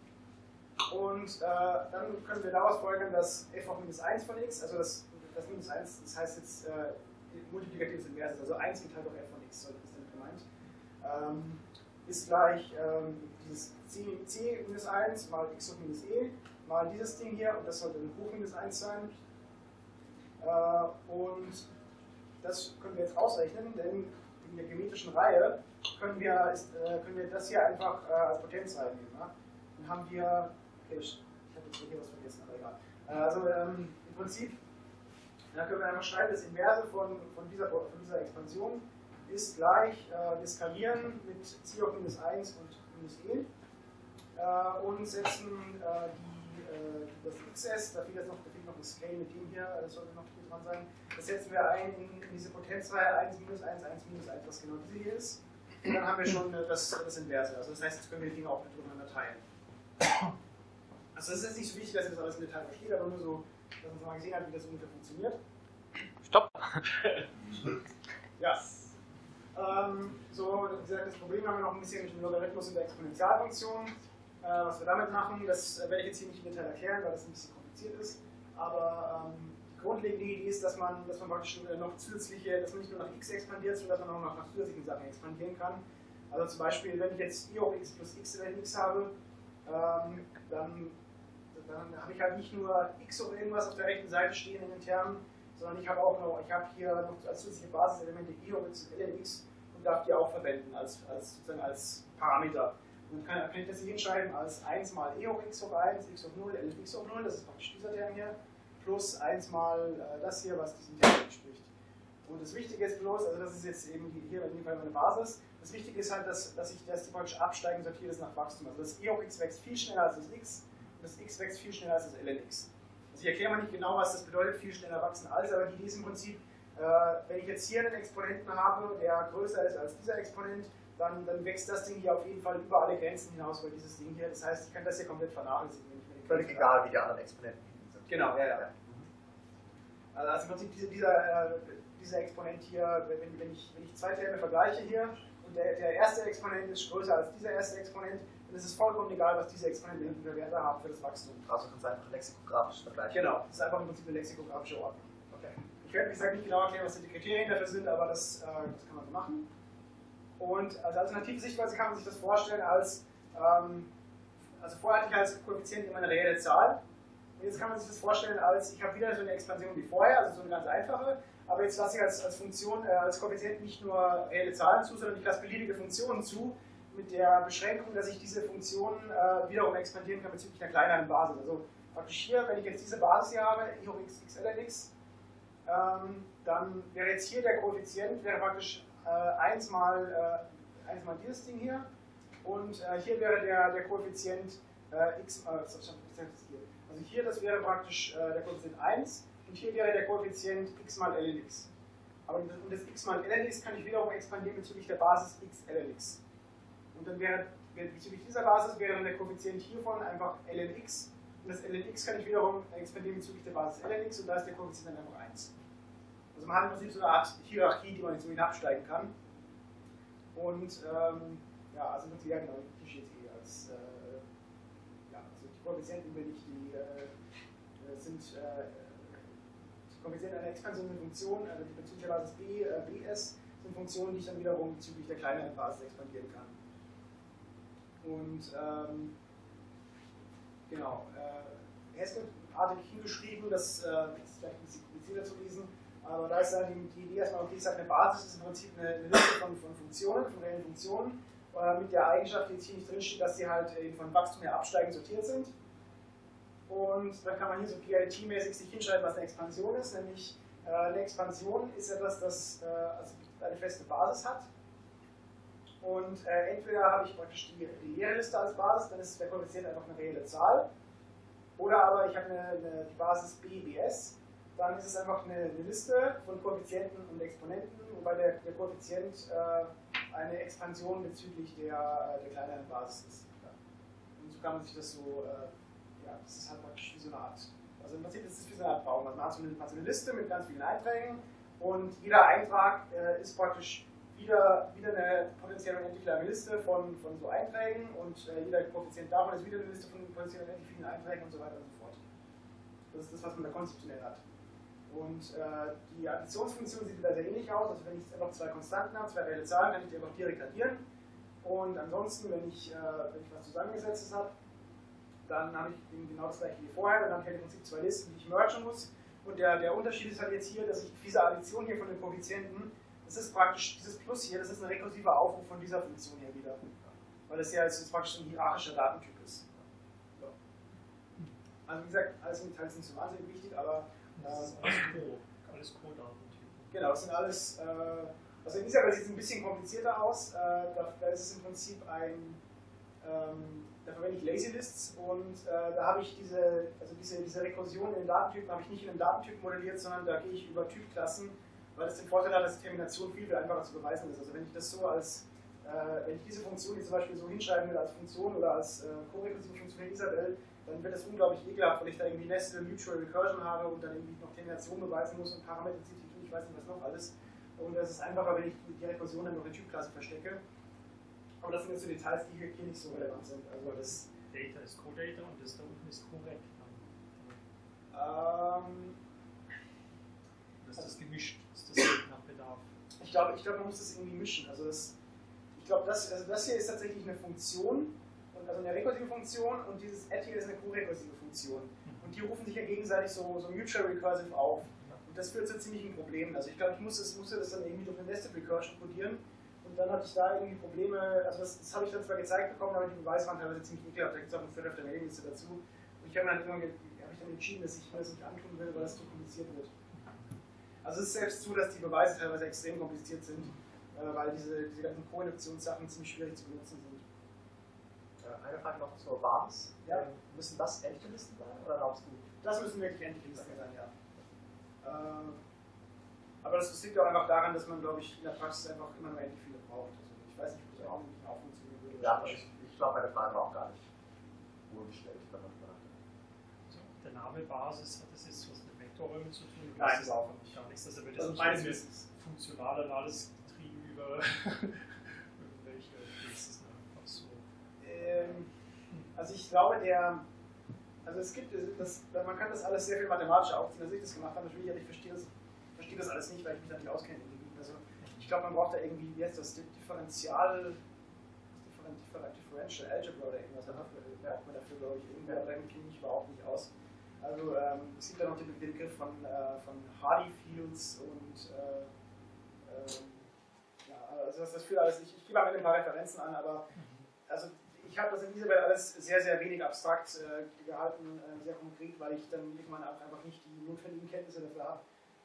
Und äh, dann können wir daraus folgern, dass f hoch minus eins von x, also das, das minus eins, das heißt jetzt, äh, multiplikatives Inverses, also eins geteilt durch f von x, so ist damit gemeint, ähm, ist gleich ähm, dieses c, c minus eins mal x hoch minus e mal dieses Ding hier, und das sollte ein hoch minus eins sein. Äh, und das können wir jetzt ausrechnen, denn in der geometrischen Reihe können wir, ist, äh, können wir das hier einfach äh, als Potenzreihe nehmen. Ja? Dann haben wir, okay, ich habe jetzt hier was vergessen, aber egal. Äh, also ähm, im Prinzip, dann können wir einfach schreiben, das Inverse von, von, dieser, von dieser Expansion ist gleich, äh, wir skalieren mit c hoch minus eins und minus e äh, und setzen äh, die, äh, das xs, da fehlt jetzt noch, da fehlt noch ein Scale mit dem hier, das sollte noch hier dran sein, das setzen wir ein in, in diese Potenzreihe eins minus eins, eins minus eins, was genau diese hier ist, und dann haben wir schon äh, das, das Inverse, also das heißt, jetzt können wir die Dinge auch miteinander teilen. Also das ist jetzt nicht so wichtig, dass ihr das alles im Detail versteht, aber nur so, dass man mal gesehen hat, wie das ungefähr funktioniert. Stopp! Ja. Ähm, so, wie gesagt, das Problem haben wir noch ein bisschen mit dem Logarithmus und der Exponentialfunktion. Äh, was wir damit machen, das werde ich jetzt hier nicht im Detail erklären, weil das ein bisschen kompliziert ist. Aber ähm, die grundlegende Idee ist, dass man, dass man praktisch noch zusätzliche, dass man nicht nur nach x expandiert, sondern dass man auch noch nach zusätzlichen Sachen expandieren kann. Also zum Beispiel, wenn ich jetzt i hoch x plus x in x habe, ähm, dann dann habe ich halt nicht nur x hoch irgendwas auf der rechten Seite stehen in den Termen, sondern ich habe auch noch, ich habe hier noch als zusätzliche Basiselemente e hoch x und lnx und darf die auch verwenden als, als, sozusagen als Parameter. Und dann kann, kann ich das hier hinschreiben als eins mal e hoch x hoch eins, x hoch null, lnx hoch null, das ist praktisch dieser Term hier, plus eins mal äh, das hier, was diesem Term entspricht. Und das Wichtige ist bloß, also das ist jetzt eben hier in dem Fall meine Basis, das Wichtige ist halt, dass, dass ich das praktisch absteigen sortiere ist nach Wachstum. Also das e hoch x wächst viel schneller als das x, das x wächst viel schneller als das lnx. Also ich erkläre mal nicht genau, was das bedeutet, viel schneller wachsen als, aber die Idee ist im Prinzip, äh, wenn ich jetzt hier einen Exponenten habe, der größer ist als dieser Exponent, dann, dann wächst das Ding hier auf jeden Fall über alle Grenzen hinaus über dieses Ding hier. Das heißt, ich kann das hier komplett vernachlässigen. Völlig egal, wie die anderen Exponenten sind. Genau, ja, ja. Also im Prinzip diese, dieser, äh, dieser Exponent hier, wenn, wenn, ich, wenn ich zwei Terme vergleiche hier und der, der erste Exponent ist größer als dieser erste Exponent, dann ist es vollkommen egal, was diese Exponenten für Werte haben für das Wachstum. Also kannst du einfach lexikografisch vergleichen. Genau, das ist einfach im Prinzip eine lexikografische Ordnung. Okay. Ich werde, wie gesagt, nicht genau erklären, was die Kriterien dafür sind, aber das, äh, das kann man so machen. Und als alternative Sichtweise kann man sich das vorstellen als, ähm, also vorher hatte ich als Koeffizient immer eine reelle Zahl. Und jetzt kann man sich das vorstellen als, ich habe wieder so eine Expansion wie vorher, also so eine ganz einfache, aber jetzt lasse ich als, als Funktion, äh, als Koeffizient nicht nur reelle Zahlen zu, sondern ich lasse beliebige Funktionen zu, mit der Beschränkung, dass ich diese Funktionen äh, wiederum expandieren kann bezüglich einer kleineren Basis. Also praktisch hier, wenn ich jetzt diese Basis hier habe, i hoch x, x lnx, ähm, dann wäre jetzt hier der Koeffizient, wäre praktisch äh, eins mal, äh, eins mal dieses Ding hier. Und äh, hier wäre der, der Koeffizient äh, x, äh, was ist das hier? Also hier, das wäre praktisch äh, der Koeffizient eins und hier wäre der Koeffizient x mal ln x. Aber das, und das x mal ln x kann ich wiederum expandieren bezüglich der Basis x ln x. Und dann wäre, bezüglich dieser Basis wäre dann der Koeffizient hiervon einfach ln x. Und das ln x kann ich wiederum expandieren bezüglich der Basis ln x und da ist der Koeffizient dann einfach eins. Also man hat im Prinzip so eine Art Hierarchie, die man jetzt so hinabsteigen kann. Und ähm, ja, also mit ja genau, die Klischee als äh, ja, also die Koeffizienten, wenn ich die äh, sind äh, die Koeffizienten einer expansiven Funktion, also die bezüglich der Basis B, äh, Bs, sind Funktionen, die ich dann wiederum bezüglich der kleineren Basis expandieren kann. Und ähm, genau, äh, Haskell-artig hingeschrieben, das äh, ist vielleicht ein bisschen komplizierter zu lesen, aber da ist dann die, die Idee erstmal, okay, es hat eine Basis, ist im Prinzip eine, eine Liste von, von Funktionen, von reellen Funktionen, äh, mit der Eigenschaft, die jetzt hier nicht drin steht, dass sie halt eben von Wachstum her absteigend sortiert sind. Und dann kann man hier so P I T-mäßig sich hinschreiben, was eine Expansion ist, nämlich äh, eine Expansion ist etwas, das äh, also eine feste Basis hat. Und äh, entweder habe ich praktisch die, die leere Liste als Basis, dann ist der Koeffizient einfach eine reelle Zahl. Oder aber ich habe eine, eine, die Basis B B S, dann ist es einfach eine, eine Liste von Koeffizienten und Exponenten, wobei der, der Koeffizient äh, eine Expansion bezüglich der, der kleineren Basis ist. Ja. Und so kann man sich das so, äh, ja, das ist halt praktisch wie so eine Art, also im Prinzip ist es wie so eine Art Baum. Also man hat so eine, hat so eine Liste mit ganz vielen Einträgen und jeder Eintrag äh, ist praktisch wieder, wieder eine potenziell unendlich lange Liste von, von so Einträgen und äh, jeder Koeffizient davon ist wieder eine Liste von potenziell unendlich vielen Einträgen und so weiter und so fort. Das ist das, was man da konzeptionell hat. Und äh, die Additionsfunktion sieht wieder sehr ähnlich aus. Also wenn ich jetzt einfach zwei Konstanten habe, zwei reelle Zahlen, kann ich die einfach direkt addieren. Und ansonsten, wenn ich, äh, wenn ich was Zusammengesetztes habe, dann habe ich genau das gleiche wie vorher. Dann habe ich halt im Prinzip zwei Listen, die ich mergen muss. Und der, der Unterschied ist halt jetzt hier, dass ich diese Addition hier von den Koeffizienten, das ist praktisch dieses Plus hier, das ist ein rekursiver Aufruf von dieser Funktion hier wieder. Weil das ja jetzt praktisch ein hierarchischer Datentyp ist. So. Also wie gesagt, alles im Detail ist nicht so wahnsinnig wichtig, aber das ist alles Co, alles Co-Datentypen. genau, das sind alles, äh, also in dieser Welt sieht es ein bisschen komplizierter aus, äh, da, da ist es im Prinzip ein, ähm, da verwende ich Lazy Lists und äh, da habe ich diese, also diese, diese Rekursion in den Datentypen habe ich nicht in einem Datentyp modelliert, sondern da gehe ich über Typklassen, weil es den Vorteil hat, dass die Termination viel, viel einfacher zu beweisen ist. Also wenn ich das so als, äh, wenn ich diese Funktion hier zum Beispiel so hinschreiben will als Funktion oder als äh, korekursive Funktion in Isabel, dann wird das unglaublich ekelhaft, weil ich da irgendwie nested Mutual Recursion habe und dann irgendwie noch Termination beweisen muss und Parameter zitieren, ich weiß nicht was noch alles. Und das ist einfacher, wenn ich die Rekursion dann noch in Typklasse verstecke. Aber das sind jetzt so Details, die hier nicht so relevant sind. Also das Data ist Co-Data und das da unten ist korrekt. ähm, Das ist das gemischt, ist das nach Bedarf. Ich glaube, ich glaube, man muss das irgendwie mischen. Also das, ich glaube, das, also das hier ist tatsächlich eine Funktion, also eine rekursive Funktion und dieses Add hier ist eine korekursive Funktion. Und die rufen sich ja gegenseitig so, so mutual recursive auf. Und das führt zu ziemlichen Problemen. Also ich glaube, ich muss das, musste das dann irgendwie durch eine Nested Recursion codieren. Und dann hatte ich da irgendwie Probleme, also das, das habe ich dann zwar gezeigt bekommen, aber die Beweise waren teilweise ziemlich ekelhaft. Da gibt es auch ein Viertel auf der Mailingliste dazu. Und ich habe dann immer habe ich dann entschieden, dass ich mir das nicht antun will, weil das zu kompliziert wird. Also es ist selbst so, dass die Beweise teilweise extrem kompliziert sind, äh, weil diese, diese ganzen Koinduktionssachen ziemlich schwierig zu benutzen sind. Äh, eine Frage noch zur Basis. Ja. Ähm, müssen das echte Listen sein oder glaubst du? Das müssen wirklich endliche Listen sein, ja. Äh, aber das liegt auch einfach daran, dass man, glaube ich, in der Praxis einfach immer nur endlich viele braucht. Also ich weiß nicht, ob das auch nicht auch funktionieren würde. Ja, ich, ich glaube, meine Frage war auch gar nicht wohlgestellt, wenn man fragt. Also, der Name Basis, hat das jetzt was mit Vektorräumen zu tun? Nein, das ist überhaupt nicht. Gar nichts, dass er wird Also das meines nicht Wissens. funktional und alles getrieben über irgendwelche Cases, ne? Einfach so. Ähm, also ich glaube, der, also es gibt, das, man kann das alles sehr viel mathematischer aufziehen, als ich das gemacht habe. Natürlich, aber ich verstehe das, verstehe das alles nicht, weil ich mich da nicht auskenne in Gebieten. Also ich glaube, man braucht da irgendwie, wie heißt das, Differential, Differential, Differential Algebra oder irgendwas dafür, braucht man dafür, glaube ich, irgendwie, aber damit kenne ich mich überhaupt nicht aus. Also ähm, es gibt da noch den Begriff von, äh, von Hardy Fields und äh, äh, ja, also das, das führt alles, ich, ich gebe am Ende ein paar Referenzen an, aber also ich habe das in dieser Welt alles sehr, sehr wenig abstrakt äh, gehalten, äh, sehr konkret, weil ich dann irgendwann auch einfach nicht die notwendigen Kenntnisse dafür habe.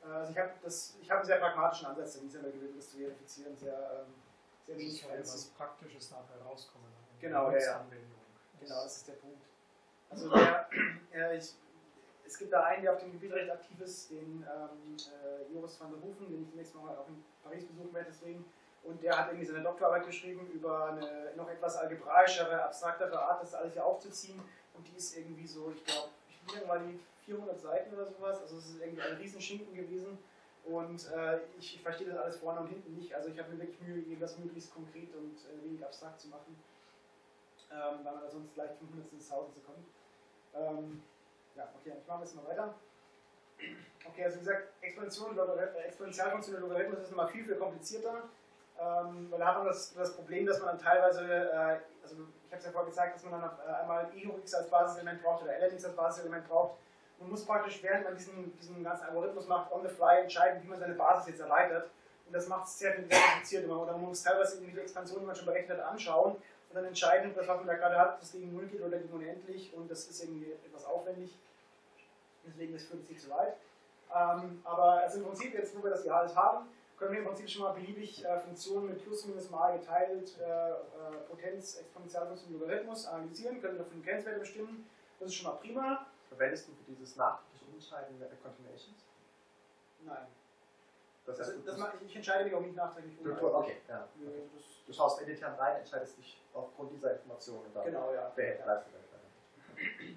Also ich habe hab einen sehr pragmatischen Ansatz, in dieser gewählt, das zu verifizieren, sehr, ähm, sehr Das wenig ist ja was fancy. Praktisches nachher rauskommen. Genau, ja, ja. Anwendung. Genau, das ist der Punkt. Also der, äh, ich, es gibt da einen, der auf dem Gebiet recht aktiv ist, den ähm, äh, Joris van der Hoeven, den ich demnächst mal auch in Paris besuchen werde, deswegen. Und der hat irgendwie seine Doktorarbeit geschrieben über eine noch etwas algebraischere, abstraktere Art, das alles hier aufzuziehen. Und die ist irgendwie so, ich glaube, ich bin irgendwann die vierhundert Seiten oder sowas. Also es ist irgendwie ein Riesenschinken gewesen. Und äh, ich, ich verstehe das alles vorne und hinten nicht. Also ich habe mir wirklich Mühe gegeben, das möglichst konkret und äh, wenig abstrakt zu machen. Ähm, weil man da sonst leicht vom Hundertsten ins Tausendste kommt. Ähm, ja, okay, ich mache jetzt mal weiter. Okay, also wie gesagt, Exponential, äh, Exponentialfunktion der Logarithmus ist nochmal viel, viel komplizierter. Ähm, weil da hat man das, das Problem, dass man dann teilweise, äh, also ich habe es ja vorher gezeigt, dass man dann äh, einmal e hoch x als Basiselement braucht oder ln x als Basiselement braucht. Man muss praktisch, während man diesen, diesen ganzen Algorithmus macht, on the fly entscheiden, wie man seine Basis jetzt erweitert. Und das macht es sehr, sehr kompliziert. Oder man muss teilweise irgendwie die Expansion, die man schon berechnet hat, anschauen und dann entscheiden, ob das, was man da gerade hat, das gegen null geht oder gegen unendlich. Und das ist irgendwie etwas aufwendig. Deswegen das führt es nicht zu weit. Ähm, aber also im Prinzip, jetzt wo wir das hier alles haben, können wir im Prinzip schon mal beliebig äh, Funktionen mit plus minus mal geteilt, äh, äh, Potenz, Exponentialfunktion, Logarithmus analysieren, können dafür Grenzwerte bestimmen. Das ist schon mal prima. Verwendest du für dieses nachträgliche Umschreiben der Continuations? Nein. Das heißt, Also, du, das mache ich, ich entscheide mich auch nicht nachträglich um. du, du, okay, ja. Nö, Okay. das, Du schaust in den Kern rein, entscheidest dich aufgrund dieser Informationen und dann genau, ja. behältst ja. bleibst du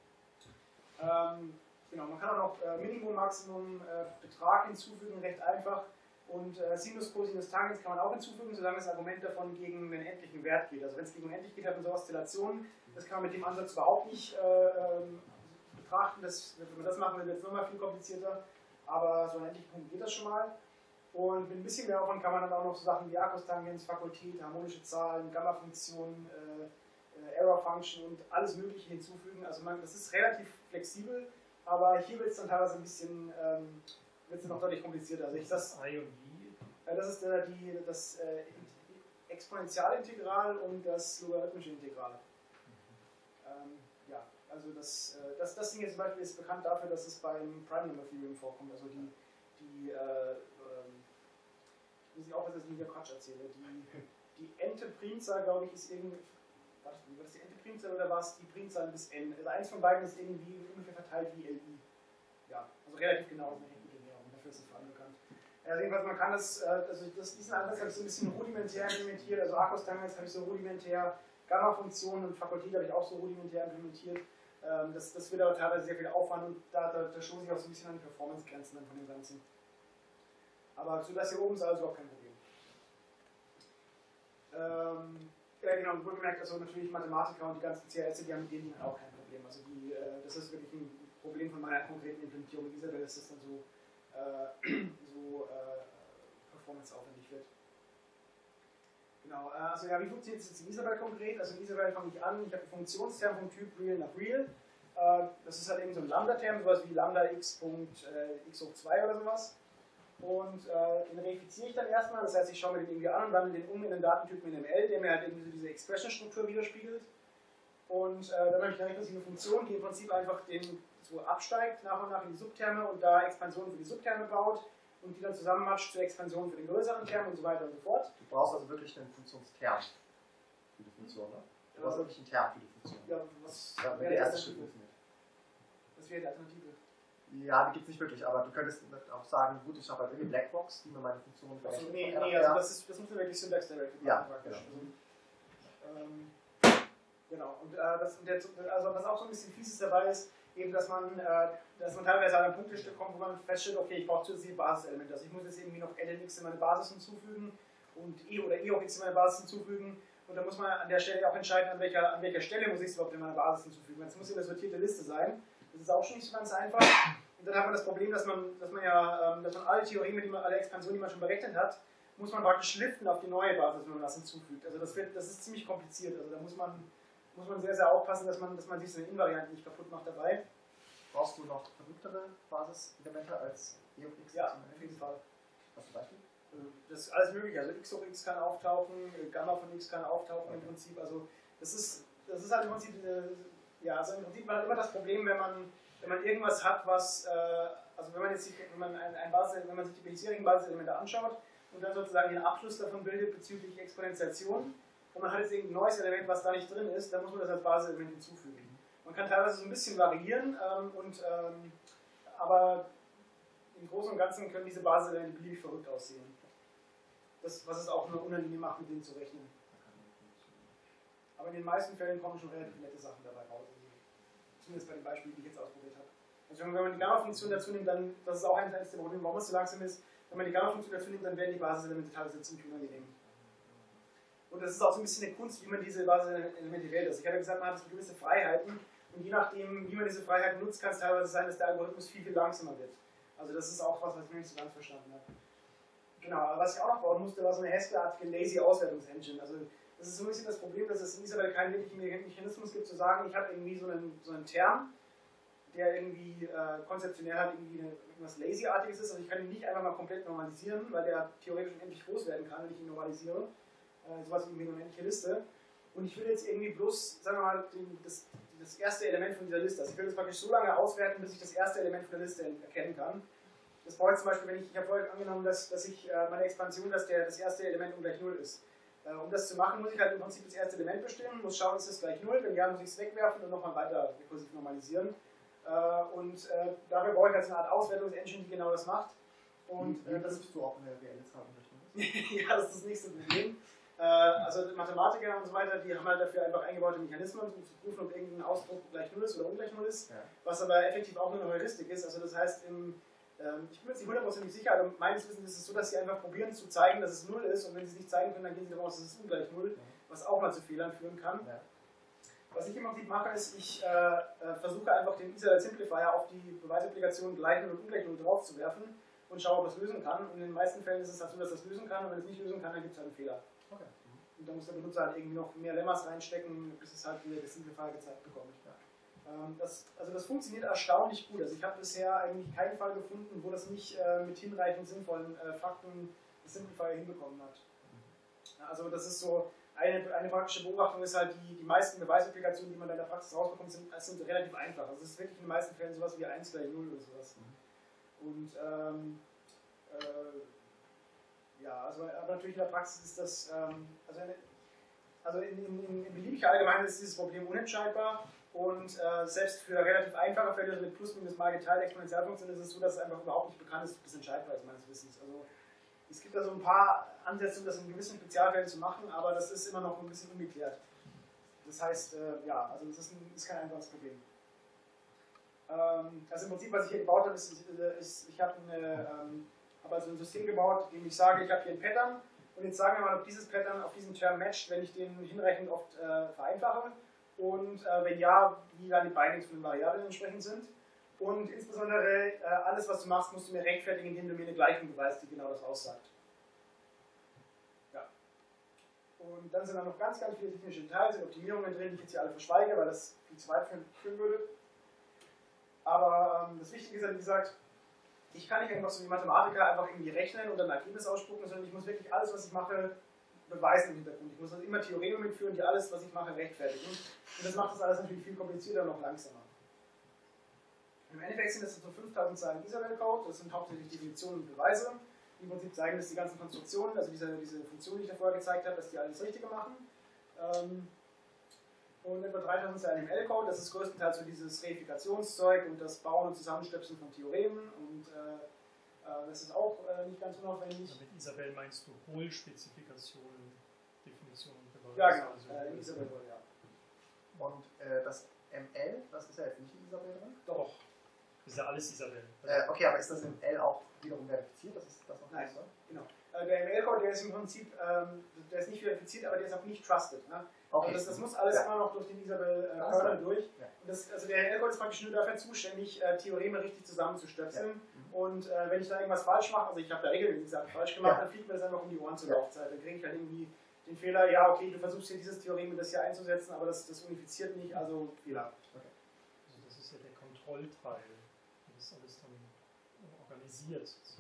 Ähm, genau, man kann auch noch äh, Minimum, Maximum, äh, Betrag hinzufügen, recht einfach. Und äh, Sinus, Cosinus, Tangens kann man auch hinzufügen, solange das Argument davon gegen einen endlichen Wert geht. Also wenn es gegen unendlich geht, hat man so Oszillationen. Das kann man mit dem Ansatz überhaupt nicht äh, ähm, betrachten. Das, wenn man das machen will, wird es nochmal viel komplizierter. Aber so an endlichen Punkten geht das schon mal. Und mit ein bisschen mehr Aufwand kann man dann auch noch so Sachen wie Arcus-Tangens, Fakultät, harmonische Zahlen, Gamma-Funktionen, äh, äh, Error-Function und alles Mögliche hinzufügen. Also man, das ist relativ flexibel, aber hier wird es dann teilweise ein bisschen ähm, wird es noch deutlich komplizierter. Also ich das, I und I. äh, das ist äh, die, das äh, Exponentialintegral und das logarithmische Integral. Ähm, ja, also das, äh, das, das Ding jetzt zum Beispiel ist bekannt dafür, dass es beim Prime Number Theorem vorkommt. Also die, die äh, ähm, muss ich auch, dass ich wieder Quatsch erzähle. Die, die Ente Primzahl, glaube ich, ist irgendwie. War das, war das die Ente Primzahl oder war es die Primzahl bis n? Also eins von beiden ist irgendwie ungefähr verteilt wie L I. Ja, also relativ genau, ist eine recht gute Währung, dafür ist es vor allem bekannt. Also jedenfalls, man kann das, also das, diesen Ansatz habe ich so ein bisschen rudimentär implementiert, also Arcus-Tangens habe ich so rudimentär, Gamma-Funktionen und Fakultät habe ich auch so rudimentär implementiert. Das, das wird aber teilweise sehr viel Aufwand und da, da, da stoße ich auch so ein bisschen an die Performance-Grenzen dann von dem Ganzen. Aber so das hier oben ist also überhaupt kein Problem. Ähm, ja genau, wohlgemerkt, also natürlich Mathematiker und die ganzen C R S, die haben mit denen auch kein Problem. Also die, äh, das ist wirklich ein Problem von meiner konkreten Implementierung mit Isabel, dass das dann so, äh, so äh, performanceaufwendig wird. Genau, äh, also ja, wie funktioniert es jetzt in Isabel konkret? Also in Isabel fange ich an, ich habe einen Funktionsterm vom Typ Real nach Real. Äh, das ist halt eben so ein Lambda-Term, sowas wie Lambda x. Äh, x hoch zwei oder sowas. Und äh, den reifiziere ich dann erstmal, das heißt, ich schaue mir den irgendwie an und wandle den um in den Datentypen in M L, der mir halt irgendwie so diese Expression-Struktur widerspiegelt. Und äh, dann habe ich eine rekursive Funktion, die im Prinzip einfach den so absteigt, nach und nach in die Subterme und da Expansionen für die Subterme baut und die dann zusammenmatscht zur Expansion für den größeren Term und so weiter und so fort. Du brauchst also wirklich einen Funktionsterm für die Funktion, ne? Du brauchst wirklich einen Term für die Funktion. Ja, was Ja, wenn wäre der die erste Schritt Alternative? funktioniert. Was wäre die Alternative? Ja, die gibt es nicht wirklich, aber du könntest auch sagen, gut, ich habe halt irgendwie Blackbox, die mir meine Funktionen Also, berechnet. nee, von nee, R also nach R. das, ist, das muss man wirklich Syntax Directed machen Ja, praktisch. genau. Also, ähm, genau, und äh, das, und der, also was auch so ein bisschen fieses dabei ist, eben, dass man, äh, dass man teilweise an ein Punktestück kommt, wo man feststellt, okay, ich brauche zusätzliche Basiselemente. Also ich muss jetzt irgendwie noch ln x in meine Basis hinzufügen und e oder e hoch x in meine Basis hinzufügen. Und da muss man an der Stelle auch entscheiden, an welcher, an welcher Stelle muss ich es überhaupt in meine Basis hinzufügen. Das muss ja eine sortierte Liste sein. Das ist auch schon nicht so ganz einfach. Und dann hat man das Problem, dass man, dass man ja, ähm, dass man alle Theoreme, die man, alle Expansionen, die man schon berechnet hat, muss man praktisch liften auf die neue Basis, wenn man das hinzufügt. Also das wird, das ist ziemlich kompliziert. Also da muss man, muss man sehr, sehr aufpassen, dass man, dass man sich so eine Invariante nicht kaputt macht dabei. Brauchst du noch verrücktere Basiselemente als e hoch x? Ja, auf jeden Fall. Was zum Beispiel? Das ist alles möglich. Also x hoch x kann auftauchen, Gamma von x kann auftauchen im Prinzip. Also das ist, das ist halt im Prinzip, äh, ja, also im Prinzip man hat immer das Problem, wenn man, wenn man irgendwas hat, was, äh, also wenn man jetzt sich, wenn man ein, ein Basis, wenn man sich die bisherigen Basiselemente anschaut und dann sozusagen den Abschluss davon bildet bezüglich Exponentiation und man hat jetzt irgendein neues Element, was da nicht drin ist, dann muss man das als Basiselement hinzufügen. Man kann teilweise so ein bisschen variieren, ähm, und, ähm, aber im Großen und Ganzen können diese Basiselemente beliebig verrückt aussehen. Das, was es auch nur unangenehm macht, mit denen zu rechnen. Aber in den meisten Fällen kommen schon relativ nette Sachen dabei raus. Also zumindest bei den Beispielen, die ich jetzt ausprobiert habe. Also wenn man die Gamma-Funktion dazu nimmt, dann, das ist auch eines der Probleme, warum es so langsam ist, wenn man die Gamma-Funktion dazu nimmt, dann werden die Basiselemente teilweise ziemlich unangenehm. Und das ist auch so ein bisschen eine Kunst, wie man diese Basiselemente wählt. Also ich habe ja gesagt, man hat so gewisse Freiheiten und je nachdem, wie man diese Freiheiten nutzt, kann es teilweise sein, dass der Algorithmus viel, viel langsamer wird. Also das ist auch was, was ich noch nicht so ganz verstanden habe. Genau, aber was ich auch noch bauen musste, war so eine Haskell-artige Lazy-Auswertungsengine. Also das ist so ein bisschen das Problem, dass es in Isabelle keinen wirklichen Mechanismus gibt, zu sagen, ich habe irgendwie so einen, so einen Term, der irgendwie äh, konzeptionell halt irgendwie eine, irgendwas Lazy-artiges ist. Also ich kann ihn nicht einfach mal komplett normalisieren, weil der theoretisch unendlich groß werden kann, wenn ich ihn normalisiere. Äh, sowas wie eine unendliche Liste. Und ich will jetzt irgendwie bloß, sagen wir mal, den, das, das erste Element von dieser Liste. Also ich will das praktisch so lange auswerten, bis ich das erste Element von der Liste erkennen kann. Das brauche ich zum Beispiel, wenn ich, ich habe vorhin angenommen, dass, dass ich äh, meine Expansion, dass der, das erste Element ungleich null ist. Äh, um das zu machen, muss ich halt im Prinzip das erste Element bestimmen, muss schauen, ist es gleich null, wenn ja, muss ich es wegwerfen und nochmal weiter rekursiv normalisieren. Äh, und äh, dafür brauche ich halt so eine Art Auswertungsengine, die genau das macht. Und Wie äh, das prüfst du, ob eine reelle Zahl ist? ja, das ist das nächste Problem. Äh, also Mathematiker und so weiter, die haben halt dafür einfach eingebaute Mechanismen, um zu prüfen, ob irgendein Ausdruck gleich null ist oder ungleich null ist, Ja. was aber effektiv auch nur eine Heuristik ist. Also das heißt, im ich bin mir jetzt nicht hundertprozentig sicher, aber meines Wissens ist es so, dass sie einfach probieren zu zeigen, dass es null ist und wenn sie es nicht zeigen können, dann gehen sie davon aus, dass es ungleich null, was auch mal zu Fehlern führen kann. Ja. Was ich im Prinzip mache, ist, ich äh, versuche einfach den Isabelle Simplifier auf die Beweisapplikation gleich null und ungleich null drauf zu werfen und schaue, ob es lösen kann. Und in den meisten Fällen ist es halt so, dass es lösen kann und wenn es nicht lösen kann, dann gibt es halt einen Fehler. Okay. Und dann muss der Benutzer halt irgendwie noch mehr Lemmas reinstecken, bis es halt wieder der Simplifier gezeigt bekommt. Ja. Das, also das funktioniert erstaunlich gut. Also ich habe bisher eigentlich keinen Fall gefunden, wo das nicht äh, mit hinreichend sinnvollen äh, Fakten das Simplifier hinbekommen hat. Ja, also das ist so, eine, eine praktische Beobachtung ist halt, die, die meisten Beweisapplikationen, die man in der Praxis rausbekommt, sind, sind relativ einfach. Also es ist wirklich in den meisten Fällen sowas wie eins gleich null oder sowas. Und ähm, äh, ja, also aber natürlich in der Praxis ist das, ähm, also, eine, also in, in, in beliebiger Allgemeinheit ist dieses Problem unentscheidbar. Und äh, selbst für relativ einfache Fälle, also mit plus minus mal geteilt Exponentialfunktionen, ist es so, dass es einfach überhaupt nicht bekannt ist, ob das entscheidbar ist, meines Wissens. Also es gibt da so ein paar Ansätze, um das in gewissen Spezialfällen zu machen, aber das ist immer noch ein bisschen ungeklärt. Das heißt, äh, ja, also das ist, ein, ist kein einfaches Problem. Ähm, also im Prinzip, was ich hier gebaut habe, ist, ist ich habe ähm, hab also ein System gebaut, in dem ich sage, ich habe hier ein Pattern und jetzt sagen wir mal, ob dieses Pattern auf diesen Term matcht, wenn ich den hinreichend oft äh, vereinfache. Und äh, wenn ja, wie dann die Bindings von den Variablen entsprechend sind. Und insbesondere äh, alles, was du machst, musst du mir rechtfertigen, indem du mir eine Gleichung beweist, die genau das aussagt. Ja. Und dann sind da noch ganz, ganz viele technische Details und Optimierungen drin, die ich jetzt hier alle verschweige, weil das viel zu weit führen würde. Aber ähm, das Wichtige ist ja, wie gesagt, ich kann nicht einfach so wie Mathematiker einfach irgendwie rechnen und dann ein Ergebnis ausspucken, sondern ich muss wirklich alles, was ich mache, beweisen im Hintergrund. Ich muss also immer Theoreme mitführen, die alles, was ich mache, rechtfertigen. Und das macht das alles natürlich viel komplizierter und noch langsamer. Im Endeffekt sind das so fünftausend Zeilen Isabelle-Code, das sind hauptsächlich Definitionen und Beweise, die im Prinzip zeigen, dass die ganzen Konstruktionen, also diese, diese Funktionen, die ich da vorher gezeigt habe, dass die alles Richtige machen. Und etwa dreitausend Zeilen im L-Code, das ist größtenteils so dieses Reifikationszeug und das Bauen und Zusammenstöpseln von Theoremen und äh, das ist auch äh, nicht ganz unaufwendig. Also mit Isabelle meinst du Hohlspezifikationen, Definitionen und Beweise? Ja, genau, Also äh, in Isabelle, ja. Und äh, das M L, das ist ja jetzt nicht in Isabelle drin? Doch, das ist ja alles Isabelle. Äh, okay, aber ist das im L auch wiederum verifiziert? Das ist das noch Nein, nicht so? genau. Äh, der M L-Code, der ist im Prinzip, ähm, der ist nicht verifiziert, aber der ist auch nicht trusted. Ne? Okay. Also das, das muss alles Ja. immer noch durch den Isabelle-Kernel äh, durch. Ja. Und das, also der M L-Code ist praktisch nur dafür zuständig, äh, Theoreme richtig zusammenzustöpseln. Ja. Und äh, wenn ich da irgendwas falsch mache, also ich habe da regelmäßig Sachen falsch gemacht, ja. dann fliegt mir das einfach um die Ohren zur ja. Laufzeit. Dann kriege ich halt irgendwie den Fehler, ja okay, du versuchst hier dieses Theorem und das hier einzusetzen, aber das, das unifiziert nicht, also Fehler. Okay. Also das ist ja der Kontrollteil, das ist alles dann organisiert. Also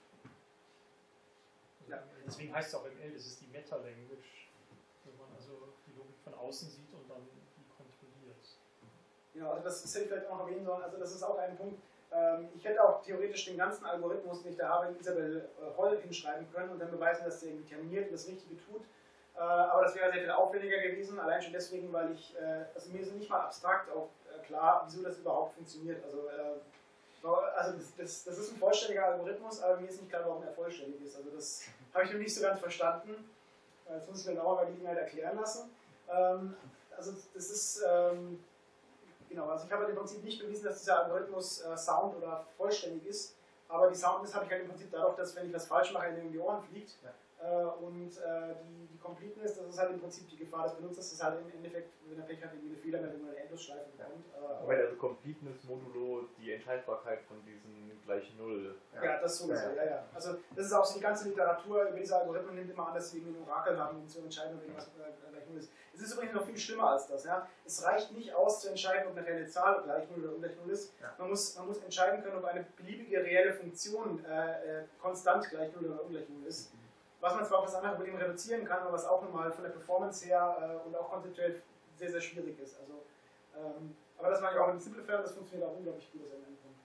ja. Deswegen heißt es auch M L, das ist die Meta-Language, wo man also die Logik von außen sieht und dann die kontrolliert. Genau, also das hätte ich vielleicht auch noch erwähnen sollen, also das ist auch ein Punkt, Ähm, ich hätte auch theoretisch den ganzen Algorithmus, den ich da habe, in Isabelle äh, Holl hinschreiben können und dann beweisen, dass der irgendwie terminiert und das Richtige tut. Äh, aber das wäre sehr viel aufwendiger gewesen, allein schon deswegen, weil ich, äh, also mir ist nicht mal abstrakt auch äh, klar, wieso das überhaupt funktioniert. Also, äh, also das, das, das ist ein vollständiger Algorithmus, aber mir ist nicht klar, warum er vollständig ist. Also das habe ich noch nicht so ganz verstanden. Äh, Jetzt muss ich mir genauer bei Gelegenheit erklären lassen. Ähm, also das ist, ähm, genau, also ich habe halt im Prinzip nicht bewiesen, dass dieser Algorithmus äh, sound oder vollständig ist, aber die Soundness habe ich halt im Prinzip dadurch, dass wenn ich was falsch mache, er mir um die Ohren fliegt. Ja. Äh, und äh, die, die Completeness, das ist halt im Prinzip die Gefahr des Benutzers, das ist halt im Endeffekt, wenn er Pech hat, irgendwie eine Fehlermeldung oder eine Endlosschleife bekommt. Äh, Moment, also Completeness modulo die Entscheidbarkeit von diesen gleich Null. Ja, ja das sowieso, ja. ja, ja. Also das ist auch so, die ganze Literatur über diese Algorithmen nimmt immer an, dass sie irgendwie ein Orakel haben, um zu entscheiden, ob irgendwas äh, gleich Null ist. Es ist übrigens noch viel schlimmer als das. Ja? Es reicht nicht aus zu entscheiden, ob eine reelle Zahl gleich Null oder ungleich Null ist. Ja. Man, muss, man muss entscheiden können, ob eine beliebige reelle Funktion äh, äh, konstant gleich Null oder ungleich Null ist. Was man zwar auf das andere Problem reduzieren kann, aber was auch nochmal von der Performance her äh, und auch konzeptuell sehr, sehr schwierig ist. Also, ähm, aber das mache ich auch in Simplifier, das funktioniert auch unglaublich gut, das Endpunkt.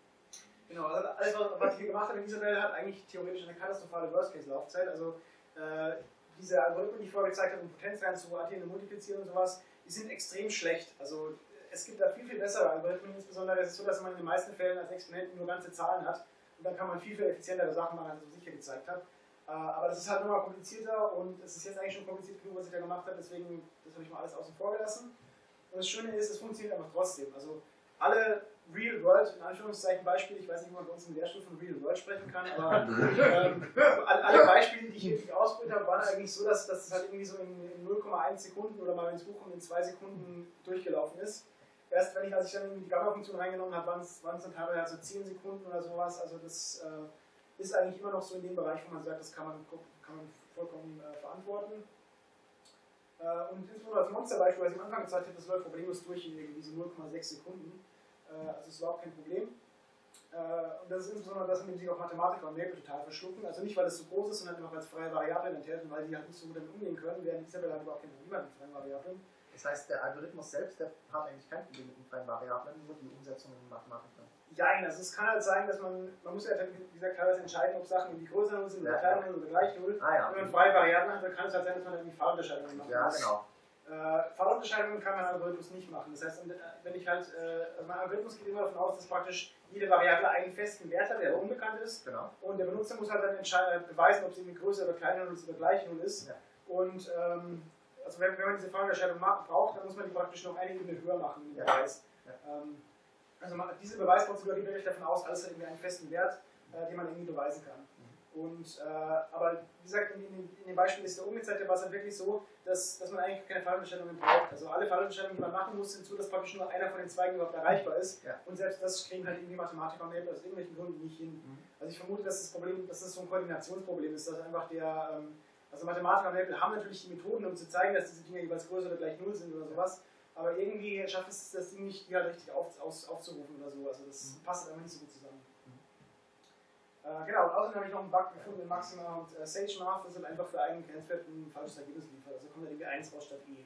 Genau, also alles, was ich hier gemacht habe in Isabelle, hat eigentlich theoretisch eine katastrophale Worst-Case-Laufzeit. Also äh, diese Algorithmen, die ich vorher gezeigt habe, um Potenz reinzuaddieren und multiplizieren und sowas, die sind extrem schlecht. Also es gibt da viel, viel bessere Algorithmen, insbesondere ist es so, dass man in den meisten Fällen als Exponenten nur ganze Zahlen hat und dann kann man viel, viel effizientere Sachen machen, als ich sicher gezeigt habe. Aber das ist halt nochmal komplizierter und es ist jetzt eigentlich schon kompliziert genug, was ich da gemacht habe, deswegen das habe ich mal alles außen vor gelassen. Und das Schöne ist, es funktioniert einfach trotzdem. Also alle Real-World, in Anführungszeichen Beispiele, ich weiß nicht, ob man bei uns im Lehrstuhl von Real-World sprechen kann, aber ähm, alle Beispiele, die ich hier ausprobiert habe, waren eigentlich so, dass, dass es halt irgendwie so in, in null Komma eins Sekunden oder mal wenn es hochkommt in zwei Sekunden durchgelaufen ist. Erst wenn ich, als ich dann die Gamma-Funktion reingenommen habe, waren es dann teilweise also zehn Sekunden oder sowas, also das äh, ist eigentlich immer noch so in dem Bereich, wo man sagt, das kann man, kann man vollkommen äh, verantworten. Äh, und insbesondere als Monsterbeispiel, was ich am Anfang gezeigt habe, das läuft problemlos durch in diese null Komma sechs Sekunden. Äh, also ist überhaupt kein Problem. Äh, und das ist insbesondere das, mit dem sich auch Mathematiker und Maple total verschlucken. Also nicht, weil es so groß ist, sondern einfach als freie Variablen enthält und weil die halt nicht so gut damit umgehen können, während Isabelle halt überhaupt kein Problem hat mit freien Variablen. Das heißt, der Algorithmus selbst, der hat eigentlich kein Problem mit den freien Variablen, nur die Umsetzung in Mathematik. Ja, also es kann halt sein, dass man, man muss ja, wie gesagt, teilweise entscheiden, ob Sachen irgendwie größer Null sind oder ja, kleiner Null oder gleich Null. Ah, ja. Wenn man freie Variablen hat, dann kann es halt sein, dass man irgendwie Fallunterscheidungen macht. Ja, genau. Äh, Fallunterscheidungen kann mein Algorithmus nicht machen. Das heißt, wenn ich halt, äh, mein Algorithmus geht immer davon aus, dass praktisch jede Variable einen festen Wert hat, der unbekannt ist. Genau. Und der Benutzer muss halt dann entscheiden, beweisen, ob es irgendwie größer oder kleiner Null ist oder gleich Null ist. Ja. Und ähm, also wenn, wenn man diese Fallunterscheidung braucht, dann muss man die praktisch noch eine Ebene höher machen im Beweis. Ja. Ja. Ähm, Also diese Beweisprozedur geht wirklich davon aus, alles hat irgendwie einen festen Wert, äh, den man irgendwie beweisen kann. Und, äh, aber wie gesagt, in, in, in dem Beispiel ist der umgezeigte war es halt wirklich so, dass, dass man eigentlich keine Fallunterscheidungen braucht. Also alle Fallunterscheidungen, die man machen muss, sind so, dass praktisch nur einer von den Zweigen überhaupt erreichbar ist. Ja. Und selbst das kriegen halt irgendwie Mathematiker und Maple aus irgendwelchen Gründen nicht hin. Mhm. Also ich vermute, dass das Problem, dass das so ein Koordinationsproblem ist, dass einfach der, ähm, also Mathematiker und Maple haben natürlich die Methoden, um zu zeigen, dass diese Dinge jeweils größer oder gleich Null sind oder sowas. Aber irgendwie schafft es das Ding nicht, die halt richtig auf, aus, aufzurufen oder so. Also das mhm. passt einfach nicht so gut zusammen. Mhm. Äh, genau, und außerdem habe ich noch einen Bug gefunden in Maxima und äh, SageMath, das ist einfach für einen Grenzwert ein falsches Ergebnis liefert. Also kommt da irgendwie eins raus statt E.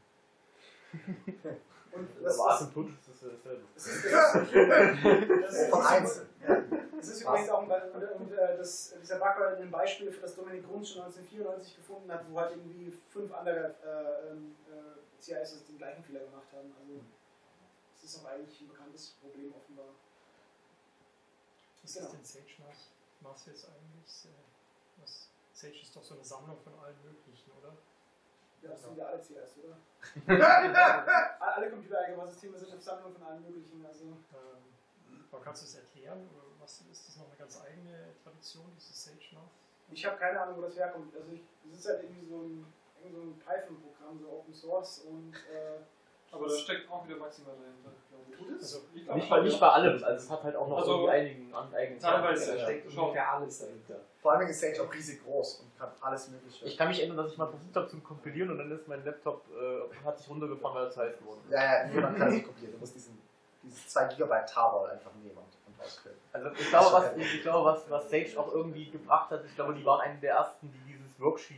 Und das aber ist, Asymptotisch ist dasselbe. Das ist, das ist, eins. Das ist übrigens auch ein und, und, äh, das, dieser Bug war ein Beispiel, für das Dominik Grund schon neunzehnhundertvierundneunzig gefunden hat, wo halt irgendwie fünf andere äh, äh, C I S den gleichen Fehler gemacht haben. Also das ist auch eigentlich ein bekanntes Problem offenbar. Was genau. ist denn SageMath? Machst du jetzt eigentlich? Äh, was, Sage ist doch so eine Sammlung von allen möglichen, oder? Ja, das sind ja alle C I S, oder? Alle Computer-Eigensysteme sind eine Sammlung von allen möglichen. Also. Ähm, aber kannst du es erklären? Oder was, ist das noch eine ganz eigene Tradition, dieses SageMath? Ich habe keine Ahnung, wo das herkommt. Also ich, das ist halt irgendwie so ein, so ein Python-Programm, so Open Source und äh, aber da steckt auch wieder Maxima dahinter, glaube ich. Tut es? Also, ich Nicht, nicht, bei, nicht bei allem, also es hat halt auch noch also irgendwie einigen eigenen teilweise da steckt ungefähr alles dahinter. Vor allem ist Sage auch riesig groß und kann alles mögliche. Ich kann mich erinnern, dass ich mal versucht habe zum Kompilieren und dann ist mein Laptop, äh, hat sich runtergefahren, weil er zu heiß geworden ist. Ja, ja, niemand kann es kompilieren. Du musst diesen, dieses zwei Gigabyte Tarball einfach nehmen und, und ausfüllen. Also ich glaube, was, ich glaube was, was Sage auch irgendwie gebracht hat, ich glaube, die waren eine der ersten, die dieses Worksheet-Ding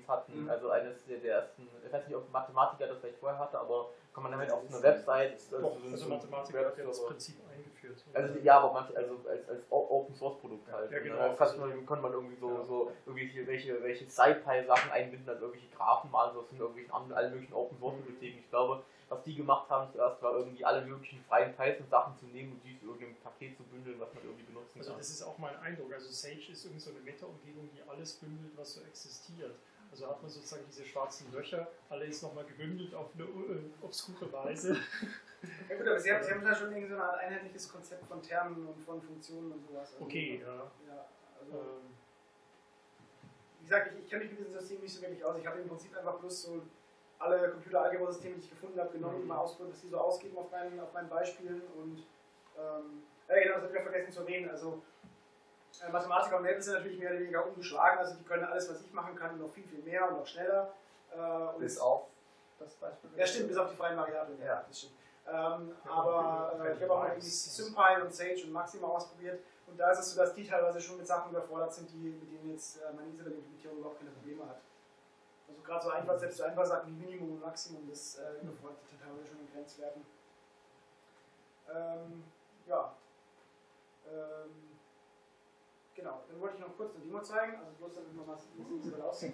uns hatten. Mhm. Also eines der, der ersten, ich weiß nicht, ob Mathematiker das vielleicht vorher hatte, aber kann man damit auf so eine Website. Doch, so- also so- Mathematiker hat ja das Prinzip eingeführt. Also ja, aber manche, also als, als O- Open Source Produkt halt. Ja, genau. Da fast man, konnte man irgendwie so, Ja. so irgendwelche welche, welche SciPy-Sachen einbinden, also irgendwelche Graphen malen, so in irgendwelchen anderen, allen möglichen Open Source Bibliotheken. Ich glaube, was die gemacht haben zuerst war irgendwie alle möglichen freien Python-Sachen zu nehmen und die zu irgendeinem Paket zu bündeln, was man irgendwie benutzen Also kann. das ist auch mein Eindruck. Also Sage ist irgendwie so eine Meta-Umgebung, die alles bündelt, was so existiert. Also hat man sozusagen diese schwarzen Löcher, alles nochmal gebündelt auf eine äh, obskure Weise. Ja gut, aber Sie haben, Sie haben da schon irgendwie so eine Art einheitliches Konzept von Termen und von Funktionen und sowas. Also, Okay, ja. ja also, Ähm, wie gesagt, ich, ich kenne mich mit diesem System nicht so wirklich aus. Ich habe im Prinzip einfach bloß so alle Computeralgebra-Systeme, die ich gefunden habe, genommen, die mal ausprobiert, was die so ausgeben auf meinen, auf meinen Beispielen. Und ähm, ja, genau, das habe ich ja vergessen zu erwähnen. Also äh, Mathematiker und Web sind natürlich mehr oder weniger ungeschlagen. Also die können alles, was ich machen kann, und noch viel, viel mehr und noch schneller. Äh, und Bis auf das Beispiel. Ja, stimmt, bis auf die freien Variablen. Ja. Das stimmt. Ähm, aber äh, ich habe auch noch irgendwie SymPy und Sage und Maxima ausprobiert. Und da ist es so, dass die teilweise schon mit Sachen überfordert sind, die, mit denen jetzt äh, meine Isabel-Implementierung überhaupt keine Probleme hat. Also gerade so einfach, selbst so einfach Sachen wie Minimum und Maximum, das äh, überfordert die teilweise schon in Grenzwerten. Ähm, ja. Ähm, genau, dann wollte ich noch kurz eine Demo zeigen, also bloß damit man mal sieht, wie es Isabel aussieht.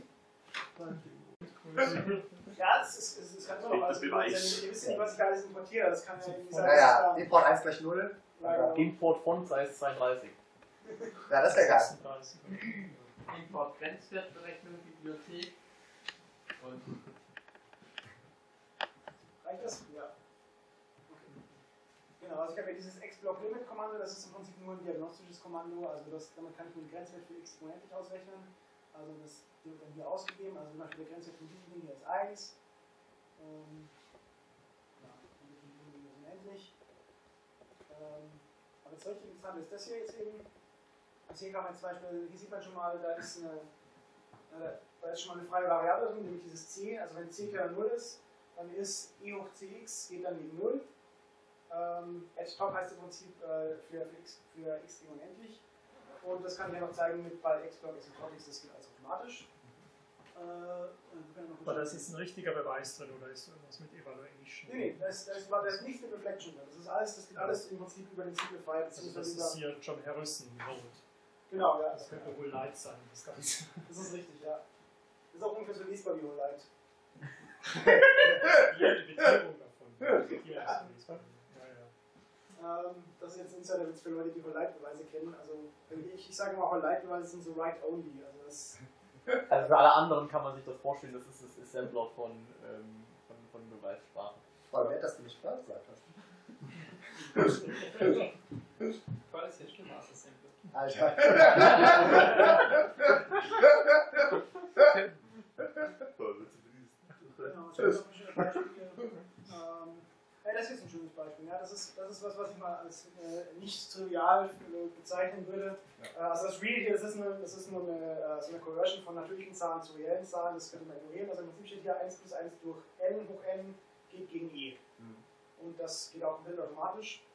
Ja, es ist, es ist ganz normal. Also, ihr wisst nicht, was ich alles importiere. Das kann ja irgendwie sein. Naja, Import eins gleich null. Ja, Import Font Size zweiunddreißig. Ja, das wäre geil. sechsunddreißig. Import Grenzwertberechnung, Bibliothek und Reicht das? Ja. Okay. Genau, also ich habe ja dieses X-Block-Limit-Kommando, das ist im Prinzip nur ein diagnostisches Kommando, also das, damit kann ich nur den Grenzwert für x unendlich ausrechnen. Also das wird dann hier ausgegeben, also zum Beispiel der Grenzwert von diesem Ding hier ist eins. Ähm, ja, dann wird die Ding unendlich. Ähm, aber das richtig Interessante ist das hier jetzt eben. Also hier kann man zum Beispiel, hier sieht man schon mal, da ist eine, äh, da ist schon mal eine freie Variable drin, nämlich dieses c. Also wenn c kleiner null ist, dann ist e hoch cx geht dann gegen null. Ähm, at top heißt im Prinzip äh, für, für, x, für x gegen unendlich. Und das kann ich ja noch zeigen mit bei x-Block ist top x, das geht alles automatisch. Äh, wir können noch Aber das ist ein richtiger Beweis drin oder ist irgendwas mit Evaluation? Nee, nee, da ist, da ist, da ist nichts mit Reflection drin. Das ist alles, das geht alles im Prinzip über den Simplify. Also das ist hier John Harrison Node. Genau, ja. Das könnte wohl Light sein, das Ganze. Das ist richtig, ja. Das ist auch ungefähr so lesbar wie Light. Die Implementierung davon. Hier ist die ja, ja. Ähm, das ist jetzt ein Insider-Witz für Leute, die Light-Beweise kennen. Also, ich, ich sage immer, Light-Beweise sind so write-only. Also, das Also für alle anderen kann man sich das vorstellen, das ist das Assembler von, ähm, von, von Beweissprachen. Voll nett, dass du nicht klar gesagt hast. Voll ist hier schlimmer als das Simple. Alter. Genau, das ist ein schönes Beispiel hier. Ähm, ja, das ist jetzt ein schönes Beispiel. Ja, das, ist, das ist was, was ich mal als äh, nicht trivial äh, bezeichnen würde. Äh, also das Real hier, das ist, eine, das ist nur eine, äh, so eine Conversion von natürlichen Zahlen zu reellen Zahlen. Das könnte man ignorieren. Also im Prinzip steht hier eins plus eins durch n hoch n geht gegen e. Mhm. Und das geht auch komplett automatisch.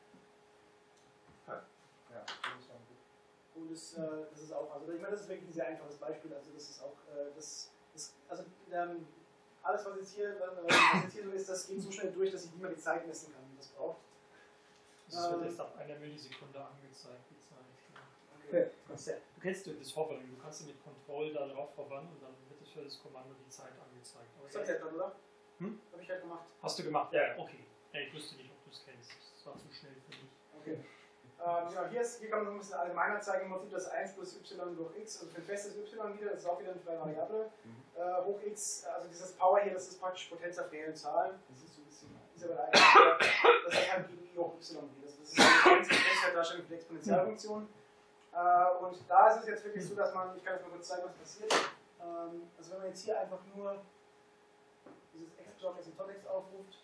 Ja, das ist auch gut. Und das, äh, das ist auch, also ich meine, das ist wirklich ein sehr einfaches Beispiel. Also das ist auch, äh, das, das, also ähm, alles, was jetzt, hier, äh, was jetzt hier so ist, das geht so schnell durch, dass ich nicht mehr die Zeit messen kann, die das braucht. Das wird Ähm, erst ab einer Millisekunde angezeigt, die Zeit. Okay. Du, kannst ja, du kennst ja das Hovering, du kannst ja mit Control da drauf hovern und dann wird es für das Kommando die Zeit angezeigt. Aber Das hab ich halt dann, oder? Hm? Hab ich halt gemacht. hast du gemacht? Ja, okay. Ja, ich wusste nicht, ob du es kennst. Das war zu schnell für mich. Okay. Ähm, genau, hier, ist, hier kann man so ein bisschen allgemeiner zeigen, im Prinzip das eins plus y durch x, also für ein festes y wieder, das ist auch wieder eine freie Variable, Mhm. äh, hoch x, also dieses Power hier, das ist praktisch Potenz auf reellen Zahlen, das ist so ein bisschen, ist aber eigentlich, das ist halt gegen i hoch y geht, das ist eine Grenzwertdarstellung für die Exponentialfunktion. Äh, und da ist es jetzt wirklich so, dass man, ich kann jetzt mal kurz zeigen, was passiert, ähm, also wenn man jetzt hier einfach nur dieses x-Block asymptotics aufruft,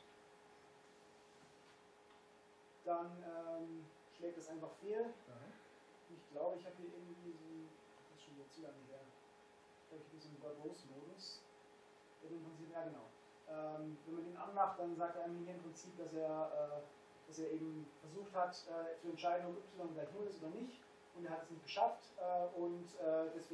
dann ähm, schlägt es einfach fehl. Ich glaube, ich habe hier irgendwie so ein, das ist schon wieder zu lange her, ich glaube, ich habe hier so einen Verbose-Modus, der im Prinzip, ja genau, ähm, wenn man den anmacht, dann sagt er einem hier im Prinzip, dass er, äh, dass er eben versucht hat, äh, zu entscheiden, ob y gleich null ist oder nicht, und er hat es nicht geschafft, äh, und äh, deswegen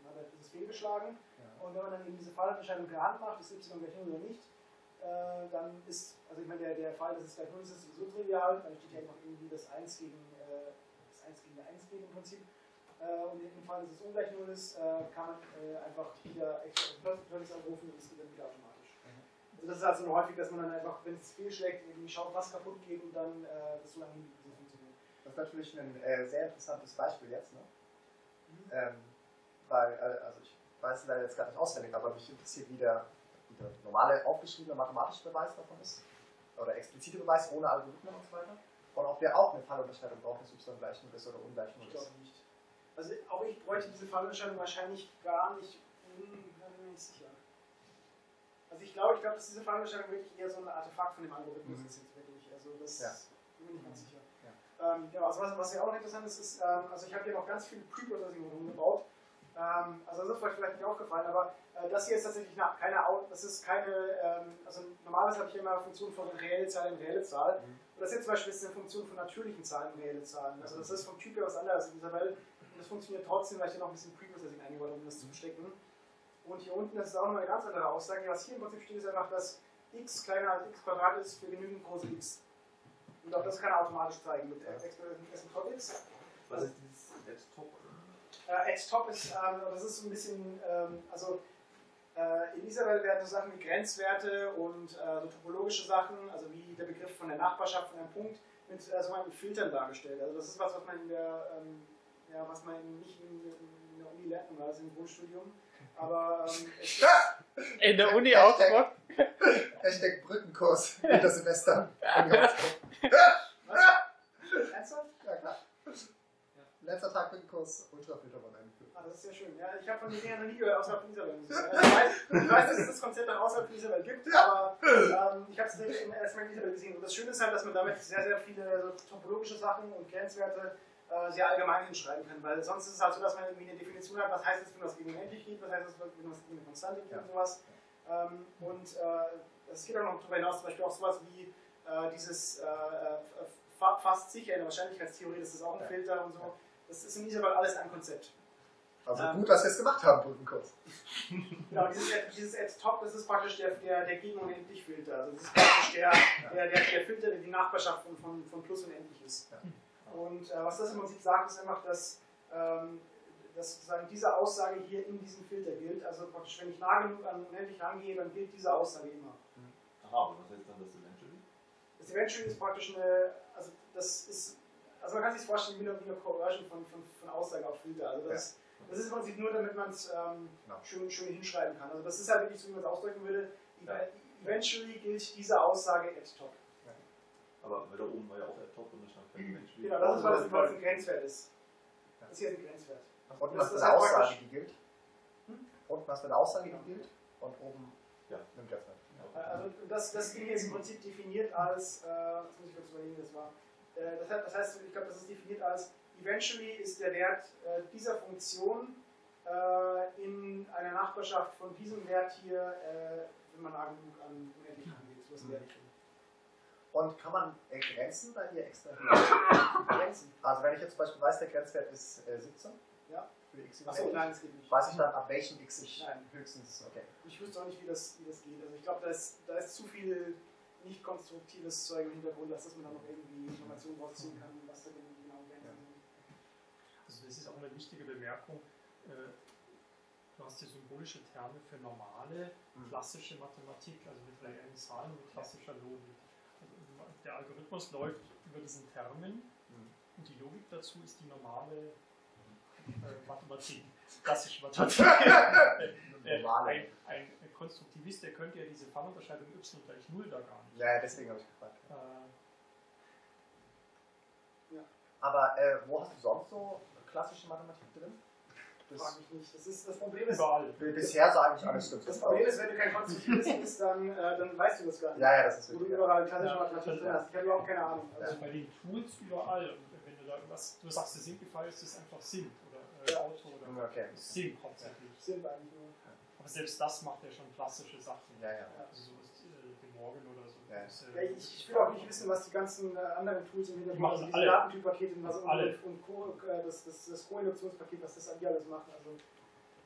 hat er dieses fehlgeschlagen. Ja. Und wenn man dann eben diese Fallentscheidung per Hand macht, ist y gleich null oder nicht, äh, dann ist, also ich meine, der, der Fall, dass es gleich null ist, ist sowieso trivial, dann steht ja einfach irgendwie das eins gegen, äh, das eins gegen eins geht im Prinzip. Äh, und im Fall, dass es ungleich null ist, äh, kann man äh, einfach wieder extra First anrufen und es geht dann wieder automatisch. Mhm. Also das ist also nur häufig, dass man dann einfach, wenn es fehlschlägt, irgendwie schaut, was kaputt geht und dann äh, das so lange hinbiegt, wie es funktioniert. Das ist natürlich ein äh, sehr interessantes Beispiel jetzt, ne? Mhm. Ähm, weil, äh, also ich weiß leider jetzt gar nicht auswendig, aber mich interessiert, wie der, wie der normale aufgeschriebene mathematische Beweis davon ist. Oder explizite Beweis ohne Algorithmen und so weiter. Und ob der auch eine Fallunterscheidung braucht, dass y gleich null ist oder ungleich null Ich ist. glaube nicht. Also auch ich bräuchte diese Fallentscheidung wahrscheinlich gar nicht, hm, da bin ich mir nicht sicher. Also ich glaube, ich glaube, dass diese Fallentscheidung wirklich eher so ein Artefakt von dem Algorithmus Mhm. ist jetzt wirklich. Also das Ja. bin ich nicht ganz sicher. Ja. Ähm, genau, also was, was ja auch noch interessant ist, ist, ähm, also ich habe hier noch ganz viele Pre-Processing-Module gebaut. Ähm, also das ist euch vielleicht nicht aufgefallen, aber äh, das hier ist tatsächlich eine, keine, Au- das ist keine, ähm, also normalerweise habe ich immer Funktionen von reelle Zahl in reelle Zahl. Mhm. Und das hier zum Beispiel ist eine Funktion von natürlichen Zahlen in reelle Zahlen. Also das ist vom Typ her was anderes in dieser Welt. Und das funktioniert trotzdem, weil ich hier noch ein bisschen Pre-Processing eingebaut habe, um das zu verstecken. Und hier unten, das ist auch nochmal eine ganz andere Aussage. Was hier im Prinzip steht, ist einfach, dass x kleiner als x Quadrat ist für genügend große x. Und auch das kann er automatisch zeigen mit Exponenten top x. Was ist dieses Desktop? Äh, Top ist, ähm, das ist so ein bisschen, ähm, also äh, in dieser Welt werden so Sachen wie Grenzwerte und äh, so topologische Sachen, also wie der Begriff von der Nachbarschaft von einem Punkt, mit äh, sogenannten Filtern dargestellt. Also das ist was, was man in der, ähm, ja, was man nicht in, in der Uni lernt, also im Grundstudium. Aber ähm, es In der Uni Hashtag- Augsburg? Hashtag Brückenkurs in das Semester. ernsthaft? Ja, klar. Letzter Tag Brückenkurs, Ultrafilter wurden eingeführt. Ah, das ist sehr schön. Ja, ich habe von den Dingen noch nie gehört, außerhalb von dieser Welt. muss ich sagen. Also ich, weiß, ich weiß, dass es das Konzept auch außerhalb von dieser Welt gibt, aber ähm, ich habe es nicht erstmal in dieser Welt gesehen. Und das Schöne ist halt, dass man damit sehr, sehr viele so topologische Sachen und Grenzwerte äh, sehr allgemein hinschreiben kann. Weil sonst ist es halt so, dass man irgendwie eine Definition hat, was heißt es, wenn was gegen unendlich geht, was heißt es, wenn was gegen eine Konstante geht Ja. und sowas. Ähm, und äh, es geht auch noch darüber hinaus, zum Beispiel auch sowas wie äh, dieses äh, fa fast sicher in der Wahrscheinlichkeitstheorie, das ist auch ein Ja. Filter und so. Das ist in dieser Welt alles ein Konzept. Also Ähm, gut, dass wir es gemacht haben, Brückenkurs. Genau, dieses Add, dieses Add Top, das ist praktisch der, der, der gegen unendlich Filter. Also das ist praktisch der, der, der, der Filter, der die Nachbarschaft von, von, von plus unendlich ist. Ja. Und äh, was das im Prinzip sagt, ist einfach, dass, ähm, dass sozusagen diese Aussage hier in diesem Filter gilt. Also praktisch, wenn ich nah genug an unendlich rangehe, dann gilt diese Aussage immer. Aha, aber was heißt dann das Eventually? Das Eventually ist praktisch eine, also das ist, also man kann sich das vorstellen wie eine, wie eine Coercion von, von, von Aussage auf Filter. Also das, das ist im Prinzip nur, damit man es ähm, Genau. schön, schön hinschreiben kann. Also das ist halt wirklich so, wie man es ausdrücken würde. Ja. Eventually gilt diese Aussage at top. Aber weil da oben war ja auch der Top und da stand kein Eventually. Genau, das ist, weil das, weil das ein Grenzwert ist. Das hier ist ein Grenzwert. Unten Das- hast du das eine heißt Aussage, praktisch- die gilt. Hm? Unten hast du eine Aussage, die gilt. Und oben Ja. nimmt jetzt nicht. Also das, das Ding hier ist im Prinzip definiert als, äh, jetzt muss ich kurz überlegen, wie das war. Äh, das, heißt, das heißt, ich glaube, das ist definiert als, eventually ist der Wert äh, dieser Funktion äh, in einer Nachbarschaft von diesem Wert hier, äh, wenn man nah genug an unendlich rangeht. So was in der Richtung. Und kann man äh, Grenzen bei dir extra Grenzen. Also wenn ich jetzt zum Beispiel weiß, der Grenzwert ist äh, siebzehn. Ja. Für x Achso, über nein, das geht nicht. weiß ich dann, ab welchem x ich Nein. höchstens, okay. Ich wüsste auch nicht, wie das, wie das geht. Also ich glaube, da ist, da ist zu viel nicht konstruktives Zeug im Hintergrund, dass man da noch irgendwie Informationen rausziehen kann, was da genau Grenzen sind. Also das ist auch eine wichtige Bemerkung. Äh, Du hast hier symbolische Terme für normale, Mhm. klassische Mathematik, also mit reellen Zahlen und klassischer Logik. Also der Algorithmus läuft über diesen Termen Mhm. und die Logik dazu ist die normale äh, Mathematik, klassische Mathematik. äh, Normale. ein, ein Konstruktivist, der könnte ja diese Fallunterscheidung y gleich null da gar nicht. Ja, deswegen habe ich gefragt. Äh, Aber äh, wo hast du sonst so klassische Mathematik drin? Das, Frag mich nicht. Das, ist, das Problem ist, überall. bisher sah eigentlich alles stimmt. das Problem ist, wenn du kein Konstruktivist bist, dann, äh, dann weißt du das gar nicht. Ja, ja, das ist Wo du wirklich. überall klassische Ja. Mathematik drin hast. Ich habe überhaupt keine Ahnung. Also, Also bei den Tools überall. Und wenn du da was, du sagst, der Simplify ist das einfach Sim oder äh, Ja. Auto oder Okay. Sim hauptsächlich. sind wir eigentlich nur. Aber selbst das macht ja schon klassische Sachen. Ja, ja. Also sowas äh, De Morgan oder so. Ja. Das, Ja, äh, ich, ich will auch nicht wissen, was die ganzen äh, anderen Tools im Die Hintergrund, machen also diese alle. Datentyppakete und was und, Alle. und Co, äh, das, das, das Co-Induktionspaket, was das an die alles macht. Also,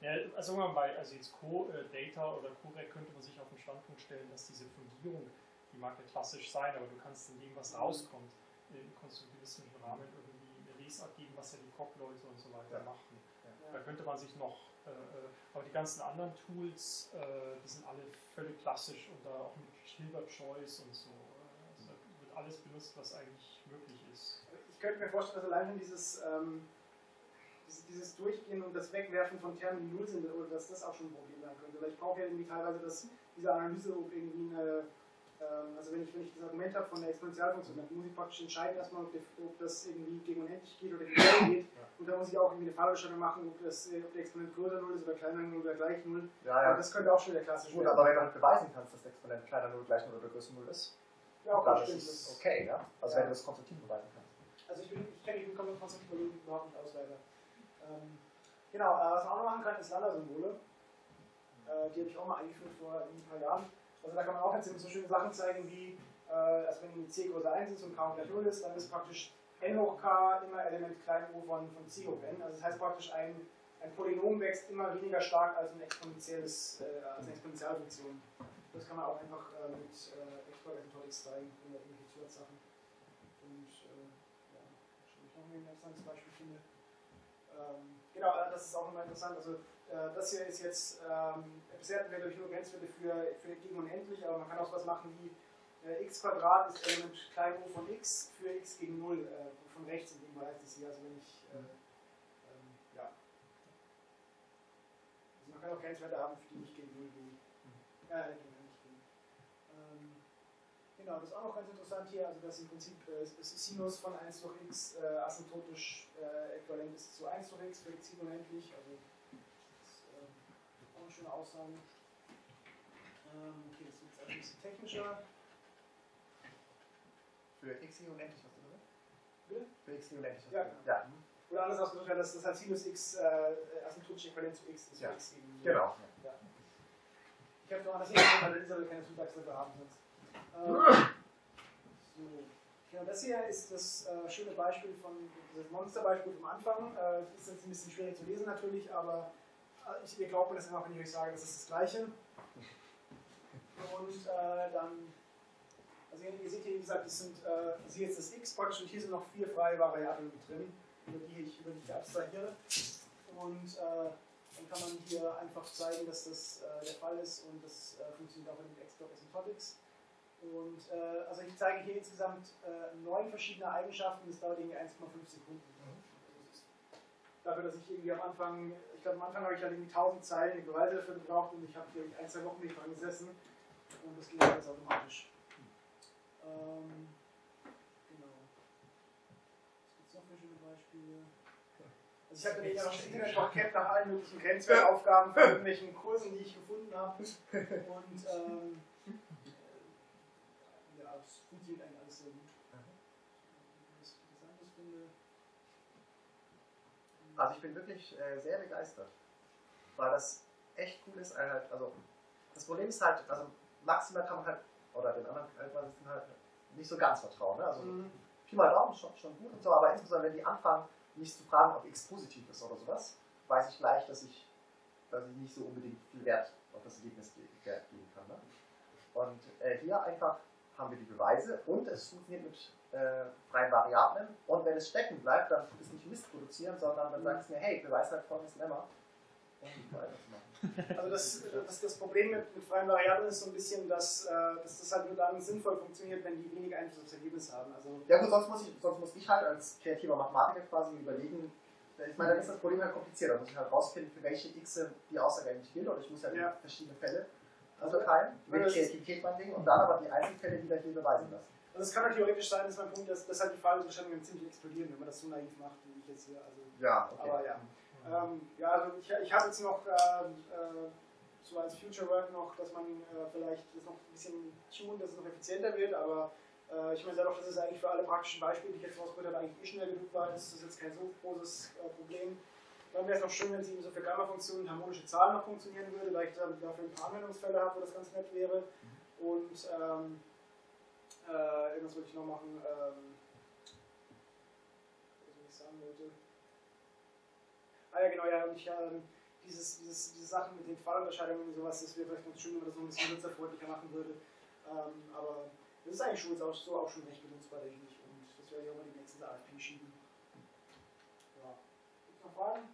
Ja, also, mal bei, also jetzt Co-Data oder Co-Rec könnte man sich auf den Standpunkt stellen, dass diese Fundierung, die mag ja klassisch sein, aber du kannst in dem, was rauskommt, im konstruktivistischen Rahmen irgendwie eine Lesart geben, was ja die Coq-Leute und so weiter Ja. machen. Da könnte man sich noch, äh, aber die ganzen anderen Tools, äh, die sind alle völlig klassisch und da auch mit Hilbert Choice und so. Äh, also da wird alles benutzt, was eigentlich möglich ist. Ich könnte mir vorstellen, dass allein schon dieses, ähm, dieses, dieses Durchgehen und das Wegwerfen von Termen, die null sind, oder dass das auch schon ein Problem sein könnte. Weil ich brauche ja irgendwie teilweise, dass diese Analyse ob irgendwie eine, ähm, also wenn ich, wenn ich das Argument habe von der Exponentialfunktion, dann muss ich praktisch entscheiden erstmal, ob, ob das irgendwie gegen unendlich geht oder gegen null geht. Und da muss ich auch irgendwie eine Fallbeschreibung machen, ob, das, ob der Exponent größer null ist oder kleiner null oder gleich null. Ja, ja. Und das könnte auch schon der klassische Gut, werden. aber wenn du halt beweisen kannst, dass der Exponent kleiner null gleich null oder größer null ist, Ja, auch dann das ist stimmt. es okay, ja? Also Ja. wenn du das konstruktiv beweisen kannst. Also ich, bin, ich kenne die konstruktive Logik überhaupt nicht aus, leider. Ähm, genau, äh, was man auch noch machen kann, ist Lambda-Symbole. Äh, die habe ich auch mal eingeführt vor ein paar Jahren. Also da kann man auch jetzt so schöne Sachen zeigen wie, äh, also wenn c größer eins ist und k gleich null ist, dann ist praktisch n hoch k immer Element klein u von, von c hoch n. Also das heißt praktisch, ein, ein Polynom wächst immer weniger stark als, ein exponentielles, äh, als eine Exponentialfunktion. Das kann man auch einfach äh, mit äh, Exploit Asymptotics zeigen, oder irgendwelche Zusatzsachen. Und äh, ja, schaue ich noch ein interessantes Beispiel finde. Ähm, genau, äh, das ist auch nochmal interessant. Also äh, das hier ist jetzt, ähm, bisher hatten wir natürlich nur Grenzwerte für, für gegen unendlich, aber man kann auch sowas machen wie äh, x Quadrat ist Element klein u von x für x gegen null, äh, von rechts in dem Fall heißt es hier. Also wenn ich, äh, ähm, ja. Also man kann auch Grenzwerte haben, für die nicht gegen null gehen. Äh, gegen unendlich gehen. Ähm, Genau, das ist auch noch ganz interessant hier, also dass im Prinzip äh, das Sinus von eins durch x äh, asymptotisch äh, äquivalent ist zu eins durch x für x unendlich, also das ist äh, auch eine schöne Aussage. Ähm, okay, das wird jetzt ein bisschen technischer. Für x unendlich, was du gesagt? Bitte? Für x unendlich, was Ja, du gesagt? Ja. Oder anders ausgedrückt, dass das halt Sinus x äh, asymptotisch äquivalent zu x ist, für Ja. x gegen null. Genau. Ja. Ich habe noch anders hingekommen, weil Lisa will keine Syntax dafür haben sonst. Ähm, so. Genau, das hier ist das äh, schöne Beispiel von, das Monsterbeispiel vom Anfang. Äh, ist jetzt ein bisschen schwierig zu lesen natürlich, aber äh, ich, ihr glaubt mir das immer, wenn ich euch sage, das ist das Gleiche. Und äh, dann, also ihr, ihr seht hier, wie gesagt, das sind, äh, das hier ist das x praktisch und hier sind noch vier freie Variablen mit drin, über die ich, über die ich abstrahiere. Und äh, dann kann man hier einfach zeigen, dass das äh, der Fall ist und das äh, funktioniert auch mit dem Exploit Asymptotics. Und äh, also ich zeige hier insgesamt äh, neun verschiedene Eigenschaften, das dauert irgendwie eins Komma fünf Sekunden. Also das ist dafür, dass ich irgendwie am Anfang, ich glaube am Anfang habe ich halt irgendwie tausend Zeilen die Beweise dafür gebraucht und ich habe hier ein, zwei Wochen nicht dran gesessen und das ging alles automatisch. Ähm, genau. Was gibt es noch für schöne Beispiele? Also ich habe dann ja das Internet noch kennt nach allen möglichen Grenzwertaufgaben von irgendwelchen Kursen, die ich gefunden habe. Und ähm, ja, es funktioniert eigentlich alles sehr gut. Was ich Interessantes finde. Also ich bin wirklich äh, sehr begeistert, weil das echt cool ist. Halt, also das Problem ist halt, also maximal kann man halt, oder den anderen Algorithmen halt nicht so ganz vertrauen. Ne? Also Mhm. Pi mal Daumen ist schon, schon gut und so, aber insbesondere wenn die anfangen, mich zu fragen, ob x positiv ist oder sowas, weiß ich gleich, dass ich, dass ich nicht so unbedingt viel Wert auf das Ergebnis ge ge geben kann. Ne? Und äh, hier einfach haben wir die Beweise und es funktioniert mit äh, freien Variablen und wenn es stecken bleibt, dann tut es nicht Mist produzieren, sondern dann sagt es mir, hey, beweis halt folgendes Lemma, um weiterzumachen. Also das, das, das Problem mit, mit freien Variablen ist so ein bisschen, dass, äh, dass das halt nur dann sinnvoll funktioniert, wenn die wenig Einfluss aufs Ergebnis haben. Also Ja gut, sonst muss, ich, sonst muss ich halt als kreativer Mathematiker quasi überlegen, ich meine, dann ist das Problem halt kompliziert, da muss ich halt rausfinden, für welche x die Aussage eigentlich gilt, oder ich muss halt Ja. in verschiedene Fälle unterteilen, mit das- Kreativität meinetwegen, und dann aber die Einzelfälle wieder hier beweisen lassen. Also es kann halt theoretisch sein, dass mein Punkt ist, dass halt die Fallbeschreibungen ziemlich explodieren, wenn man das so naiv macht, wie ich jetzt hier. Also, Ja, aber ja. Ähm, ja, also ich, ich habe jetzt noch äh, äh, so als Future Work noch, dass man äh, vielleicht das noch ein bisschen tun, dass es noch effizienter wird, aber äh, ich meine dadurch, dass es eigentlich für alle praktischen Beispiele, die ich jetzt rausgeholt habe, eigentlich eh schnell genug war, ist das jetzt kein so großes äh, Problem. Dann wäre es noch schön, wenn es eben so für Gamma-Funktionen harmonische Zahlen noch funktionieren würde, weil ich da, dafür ein paar Anwendungsfälle habe, wo das ganz nett wäre. Und ähm, äh, irgendwas wollte ich noch machen, ähm, was ich sagen wollte. Ah ja, genau, ja, und ich, ähm, dieses, dieses, diese Sachen mit den Fallunterscheidungen und sowas, das wäre vielleicht ganz schön, wenn man das noch ein bisschen nutzerfreundlicher machen würde. Ähm, aber das ist eigentlich schon auch, so auch schon recht benutzbar, denke ich. Und das werde ich auch mal die nächste A F P schieben. Ja. Gibt es noch Fragen?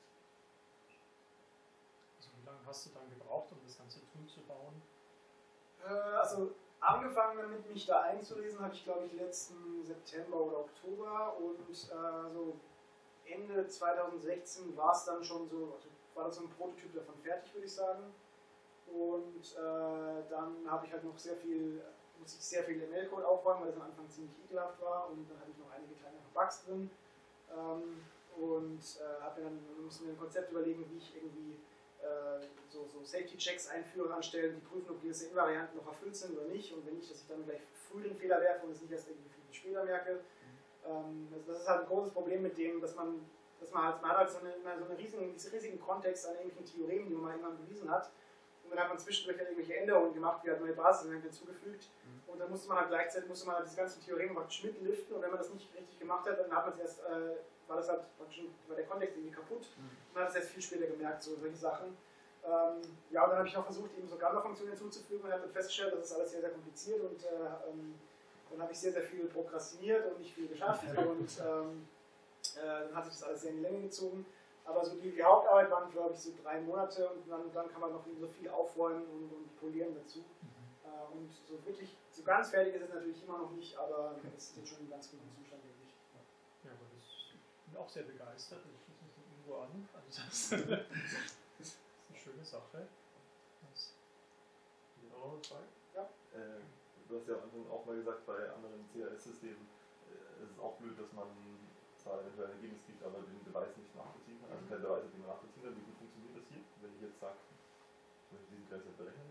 Also wie lange hast du dann gebraucht, um das ganze Tool zu bauen? Äh, also angefangen damit, mich da einzulesen, habe ich glaube ich letzten September oder Oktober und äh, so Ende zweitausendsechzehn war es dann schon so, also war das so ein Prototyp davon fertig, würde ich sagen. Und äh, dann habe ich halt noch sehr viel, musste ich sehr viel M L-Code aufräumen, weil das am Anfang ziemlich ekelhaft war und dann hatte ich noch einige kleine Bugs drin. Ähm, und äh, habe mir dann, musste mir ein Konzept überlegen, wie ich irgendwie äh, so, so Safety-Checks einführe, anstellen, die prüfen, ob gewisse Invarianten noch erfüllt sind oder nicht. Und wenn nicht, dass ich dann gleich früh den Fehler werfe und es nicht erst irgendwie viel später merke. Ähm, das, das ist halt ein großes Problem mit dem, dass man, dass man halt, man hat halt so, eine, so eine riesigen, diesen riesigen Kontext an irgendwelchen Theoremen, die man mal irgendwann bewiesen hat. Und dann hat man zwischendurch halt irgendwelche Änderungen gemacht, die halt neue Basiselemente hinzugefügt. Mhm. Und dann musste man halt gleichzeitig musste man halt diese ganzen Theoreme praktisch mitlüften. Und wenn man das nicht richtig gemacht hat, dann hat man es erst, äh, war das halt schon, war der Kontext irgendwie kaputt. Mhm. Und man hat es erst viel später gemerkt, so solche Sachen. Ähm, ja, und dann habe ich noch versucht, eben so Gamma-Funktionen hinzuzufügen und habe dann festgestellt, das ist alles sehr, sehr kompliziert. Und äh, ähm, dann habe ich sehr, sehr viel prokrastiniert und nicht viel geschafft. Und ähm, äh, dann hat sich das alles sehr in die Länge gezogen. Aber so die, die Hauptarbeit waren, glaube ich, so drei Monate und dann, dann kann man noch so viel aufräumen und, und polieren dazu. Mhm. Äh, und so wirklich, so ganz fertig ist es natürlich immer noch nicht, aber es ist jetzt schon ein ganz guter Zustand, denke ich. Ja, aber das, ich bin auch sehr begeistert. Ich schließe mich irgendwo an. Also das, das ist eine schöne Sache. Das Genau, eine Frage? Ja. Äh, du hast ja am Anfang auch mal gesagt, bei anderen C A S-Systemen äh, ist es auch blöd, dass man zwar eventuell ein Ergebnis gibt, aber den Beweis nicht nachvollziehen kann. Also keine Beweise, die man nachvollziehen kann. Wie gut funktioniert das hier? Wenn ich jetzt sage, ich möchte diese Grenze berechnen.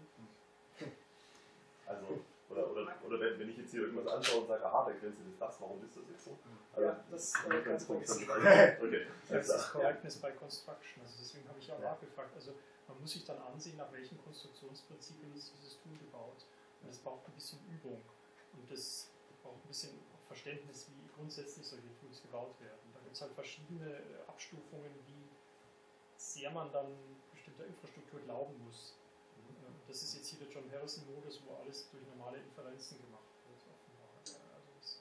Also, oder, oder, oder wenn, wenn ich jetzt hier irgendwas anschaue und sage, aha, der Grenze ist das, warum ist das jetzt so? Also, ja, das äh, ganz funktioniert. okay. Das ist Correctness by Construction. Also deswegen habe ich auch ja. nachgefragt. Also man muss sich dann ansehen, nach welchen Konstruktionsprinzipien ist dieses Tool gebaut. Und das braucht ein bisschen Übung. Und das braucht ein bisschen Verständnis, wie grundsätzlich solche Tools gebaut werden. Da gibt es halt verschiedene Abstufungen, wie sehr man dann bestimmter Infrastruktur glauben muss. Das ist jetzt hier der John Harrison-Modus, wo alles durch normale Inferenzen gemacht wird. Also das,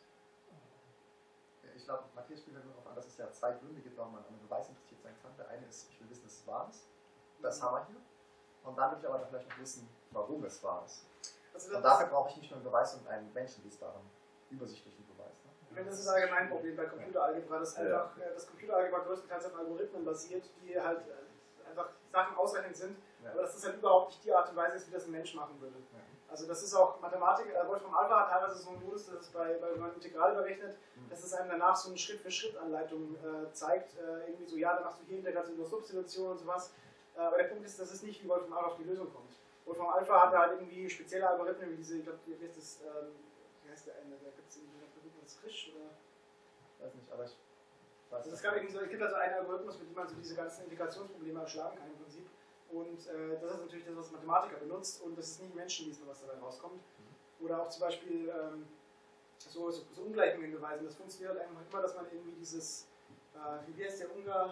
äh ich glaube, Matthias spielt halt nur darauf an, dass es ja zwei Gründe gibt, warum man an einem Beweis interessiert sein kann. Der eine ist, ich will wissen, dass es wahr ist. Das haben wir hier. Und dann will ich aber dann vielleicht noch wissen, warum es wahr ist. Also und dafür brauche ich nicht nur einen Beweis und einen menschenlesbaren, übersichtlichen Beweis. Ne? Das ist ein Allgemeinproblem bei Computeralgebra, dass einfach ja. das Computeralgebra größtenteils auf Algorithmen basiert, die halt einfach Sachen ausrechnen sind, ja. aber dass das halt überhaupt nicht die Art und Weise ist, wie das ein Mensch machen würde. Ja. Also das ist auch Mathematik, äh, Wolfram Alpha hat teilweise so einen Modus, dass es bei, bei wenn man Integrale berechnet, mhm. dass es einem danach so eine Schritt-für-Schritt-Anleitung äh, zeigt, äh, irgendwie so, ja, dann machst du hier Integration durch Substitution und sowas, äh, aber der Punkt ist, dass es nicht wie Wolfram Alpha auf die Lösung kommt. Wolfram Alpha hat halt irgendwie spezielle Algorithmen, wie diese, ich glaube, wie heißt das, ähm, wie heißt der eine, da gibt es irgendwie, das Krisch oder? Ich weiß nicht, aber ich weiß also es, gab irgendwie so, es gibt also einen Algorithmus, mit dem man so diese ganzen Integrationsprobleme erschlagen kann im Prinzip. Und äh, das ist natürlich das, was Mathematiker benutzt und das ist nicht menschenlesbar, was dabei rauskommt. Mhm. Oder auch zum Beispiel ähm, so, so, so Ungleichungen beweisen. Das funktioniert einfach immer, dass man irgendwie dieses, äh, wie heißt der Ungar,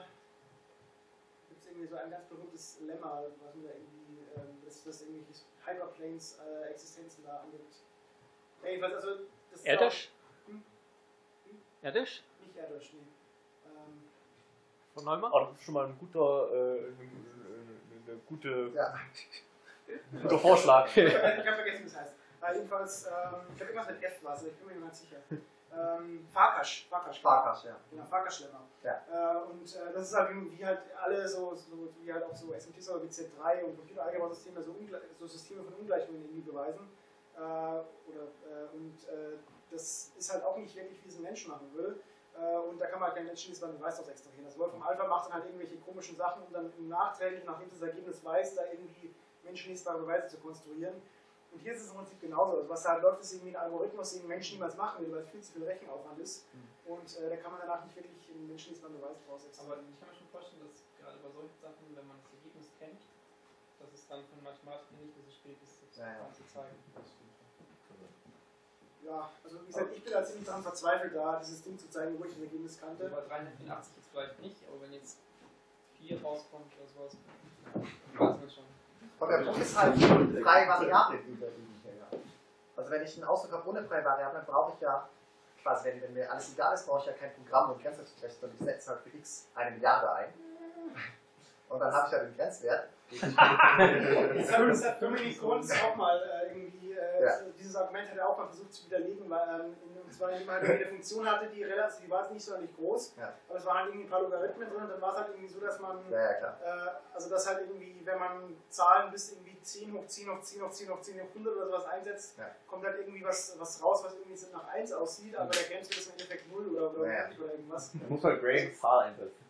gibt es irgendwie so ein ganz berühmtes Lemma, was man da irgendwie, äh, das, das irgendwelche Hyperplanes äh, Existenzen da angibt. Ja, jedenfalls, also das ist Erdisch? Auch, hm? Hm? Erdisch? Nicht Erdisch, nee. Ähm, Von Neumann? Oh, das ist schon mal ein guter, äh, eine, eine gute, ja. guter Vorschlag. Ich habe vergessen, wie es heißt. Äh, jedenfalls, ähm, ich habe irgendwas mit F was, aber ich bin mir nicht ganz sicher. Ähm, Farkas, Farkas, Farkas, ja. Genau, Farkas-Schlemmer. Ja. Äh, und äh, das ist halt wie, wie halt alle so, so, wie halt auch so S M T oder W Z drei und Computeralgebra-Systeme so, so Systeme von Ungleichungen irgendwie beweisen. Äh, oder, äh, und äh, das ist halt auch nicht wirklich, wie es ein Mensch machen würde. Äh, und da kann man halt keinen menschenlesbaren Beweis draus extrahieren. Das Wolfram Alpha macht dann halt irgendwelche komischen Sachen, um dann nachträglich, nachdem das Ergebnis weiß, da irgendwie menschenlesbare Beweise zu konstruieren. Und hier ist es im Prinzip genauso. Also was da halt läuft, ist irgendwie ein Algorithmus, den ein Mensch niemals machen will, weil es viel zu viel Rechenaufwand ist. Mhm. Und äh, da kann man danach nicht wirklich einen menschenlesbaren Beweis draus extrahieren. Aber ich kann mir schon vorstellen, dass gerade bei solchen Sachen, wenn man das Ergebnis kennt, dass es dann von Mathematikern nicht mehr so spät ist, das ja, ja. zu zeigen. Ja, also wie gesagt, ich bin da ziemlich daran verzweifelt, da dieses Ding zu zeigen, wo ich das Ergebnis kannte. Also bei dreihundertvierundachtzig jetzt vielleicht nicht, aber wenn jetzt vier rauskommt oder sowas. Weiß man schon. Und der Punkt ist halt freie Variablen, die wir liegen hier. Ja. Also wenn ich einen Ausdruck habe ohne freie Variablen, brauche ich ja, quasi wenn, wenn mir alles egal ist, brauche ich ja kein Programm und Grenzwertrecht, sondern ich setze halt für x eine Milliarde ein. Und dann habe ich ja den Grenzwert. Das hat, das hat Dominik Grunz auch mal äh, irgendwie, äh, Ja. dieses Argument hat er auch mal versucht zu widerlegen, weil ähm, in, und zwar indem er halt eine Funktion hatte, die relativ, die war jetzt nicht so nicht groß, Ja. aber es waren halt irgendwie ein paar Logarithmen drin und dann war es halt irgendwie so, dass man, Ja, ja, klar. äh, also dass halt irgendwie, wenn man Zahlen bis irgendwie zehn hoch zehn hoch zehn hoch zehn hoch zehn hoch hundert oder sowas einsetzt, Ja. kommt halt irgendwie was, was raus, was irgendwie so nach eins aussieht, aber der Grenzwert ist im Endeffekt null oder, oder, Ja, ja. oder irgendwas. Du musst halt Grahams Zahl einsetzen.